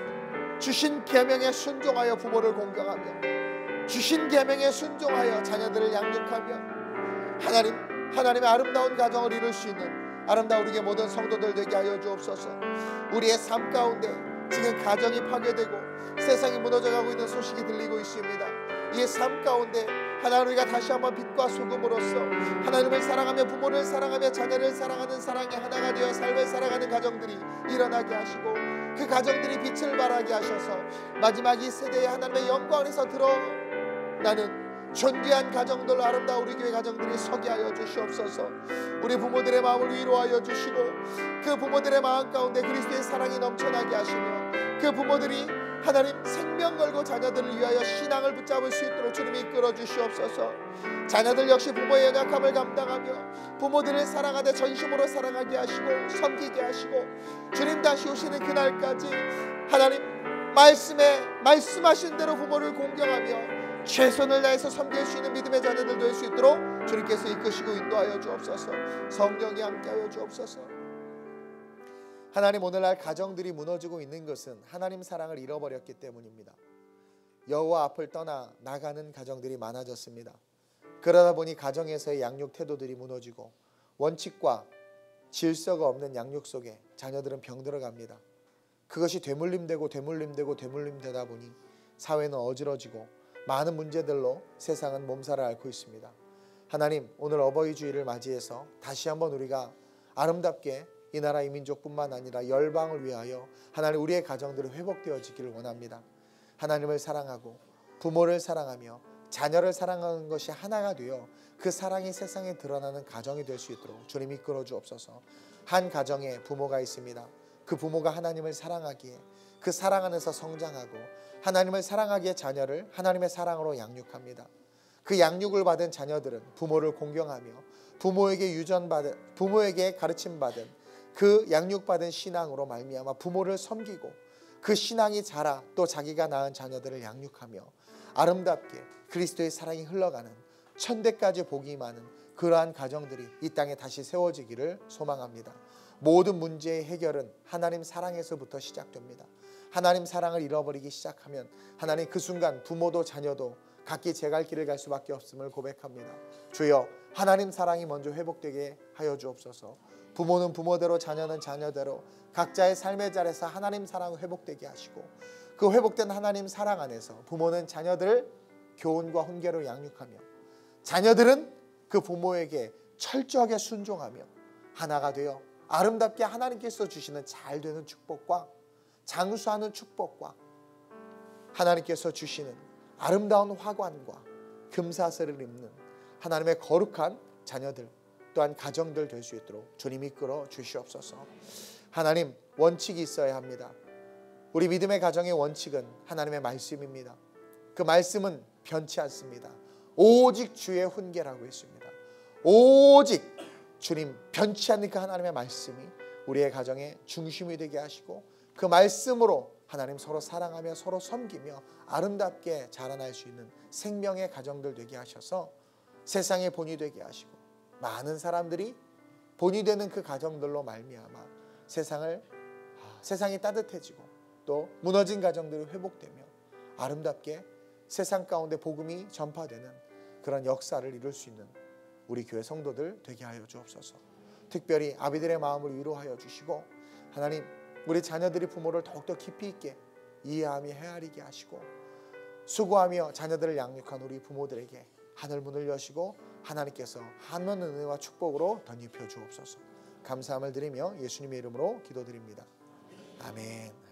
주신 계명에 순종하여 부모를 공경하며 주신 계명에 순종하여 자녀들을 양육하며 하나님 하나님의 아름다운 가정을 이룰 수 있는 아름다운 우리의 모든 성도들 되게 하여 주옵소서. 우리의 삶 가운데 지금 가정이 파괴되고 세상이 무너져가고 있는 소식이 들리고 있습니다. 이 삶 가운데 하나님, 우리가 다시 한번 빛과 소금으로서 하나님을 사랑하며 부모를 사랑하며 자녀를 사랑하는 사랑의 하나가 되어 삶을 살아가는 가정들이 일어나게 하시고 그 가정들이 빛을 발하게 하셔서 마지막 이 세대의 하나님의 영광 안에서 드러나는 존귀한 가정들로 아름다운 우리 교회 가정들이 서게 하여 주시옵소서. 우리 부모들의 마음을 위로하여 주시고 그 부모들의 마음 가운데 그리스도의 사랑이 넘쳐나게 하시며 그 부모들이 하나님 생명 걸고 자녀들을 위하여 신앙을 붙잡을 수 있도록 주님이 이끌어 주시옵소서. 자녀들 역시 부모의 연약함을 감당하며 부모들을 사랑하되 전심으로 사랑하게 하시고 섬기게 하시고 주님 다시 오시는 그날까지 하나님 말씀에 말씀하신 대로 부모를 공경하며 최선을 다해서 섬길 수 있는 믿음의 자녀들 될 수 있도록 주님께서 이끄시고 인도하여 주옵소서. 성령이 함께하여 주옵소서. 하나님, 오늘날 가정들이 무너지고 있는 것은 하나님 사랑을 잃어버렸기 때문입니다. 여호와 앞을 떠나 나가는 가정들이 많아졌습니다. 그러다 보니 가정에서의 양육 태도들이 무너지고 원칙과 질서가 없는 양육 속에 자녀들은 병들어갑니다. 그것이 되물림되고 되물림되고 되물림되다 보니 사회는 어지러지고 많은 문제들로 세상은 몸살을 앓고 있습니다. 하나님, 오늘 어버이 주일을 맞이해서 다시 한번 우리가 아름답게 이 나라 이 민족뿐만 아니라 열방을 위하여 하나님 우리의 가정들이 회복되어지기를 원합니다. 하나님을 사랑하고 부모를 사랑하며 자녀를 사랑하는 것이 하나가 되어 그 사랑이 세상에 드러나는 가정이 될 수 있도록 주님 이끌어 주옵소서. 한 가정에 부모가 있습니다. 그 부모가 하나님을 사랑하기에 그 사랑 안에서 성장하고 하나님을 사랑하기에 자녀를 하나님의 사랑으로 양육합니다. 그 양육을 받은 자녀들은 부모를 공경하며 부모에게 유전받은 부모에게 가르침받은 그 양육받은 신앙으로 말미암아 부모를 섬기고 그 신앙이 자라 또 자기가 낳은 자녀들을 양육하며 아름답게 그리스도의 사랑이 흘러가는 천대까지 복이 많은 그러한 가정들이 이 땅에 다시 세워지기를 소망합니다. 모든 문제의 해결은 하나님 사랑에서부터 시작됩니다. 하나님 사랑을 잃어버리기 시작하면 하나님 그 순간 부모도 자녀도 각기 제 갈 길을 갈 수밖에 없음을 고백합니다. 주여, 하나님 사랑이 먼저 회복되게 하여 주옵소서. 부모는 부모대로 자녀는 자녀대로 각자의 삶의 자리에서 하나님 사랑을 회복되게 하시고 그 회복된 하나님 사랑 안에서 부모는 자녀들을 교훈과 훈계로 양육하며 자녀들은 그 부모에게 철저하게 순종하며 하나가 되어 아름답게 하나님께서 주시는 잘 되는 축복과 장수하는 축복과 하나님께서 주시는 아름다운 화관과 금사슬을 입는 하나님의 거룩한 자녀들 또한 가정들 될 수 있도록 주님 이끌어 주시옵소서. 하나님, 원칙이 있어야 합니다. 우리 믿음의 가정의 원칙은 하나님의 말씀입니다. 그 말씀은 변치 않습니다. 오직 주의 훈계라고 했습니다. 오직 주님 변치 않는 그 하나님의 말씀이 우리의 가정의 중심이 되게 하시고 그 말씀으로 하나님 서로 사랑하며 서로 섬기며 아름답게 자라날 수 있는 생명의 가정들 되게 하셔서 세상의 본이 되게 하시고 많은 사람들이 본이 되는 그 가정들로 말미암아 세상을 세상이 따뜻해지고 또 무너진 가정들이 회복되며 아름답게 세상 가운데 복음이 전파되는 그런 역사를 이룰 수 있는 우리 교회 성도들 되게 하여 주옵소서. 특별히 아비들의 마음을 위로하여 주시고 하나님 우리 자녀들이 부모를 더욱더 깊이 있게 이해하며 헤아리게 하시고 수고하며 자녀들을 양육한 우리 부모들에게 하늘 문을 여시고 하나님께서 한번 은혜와 축복으로 덧입혀 주옵소서. 감사함을 드리며 예수님의 이름으로 기도드립니다. 아멘.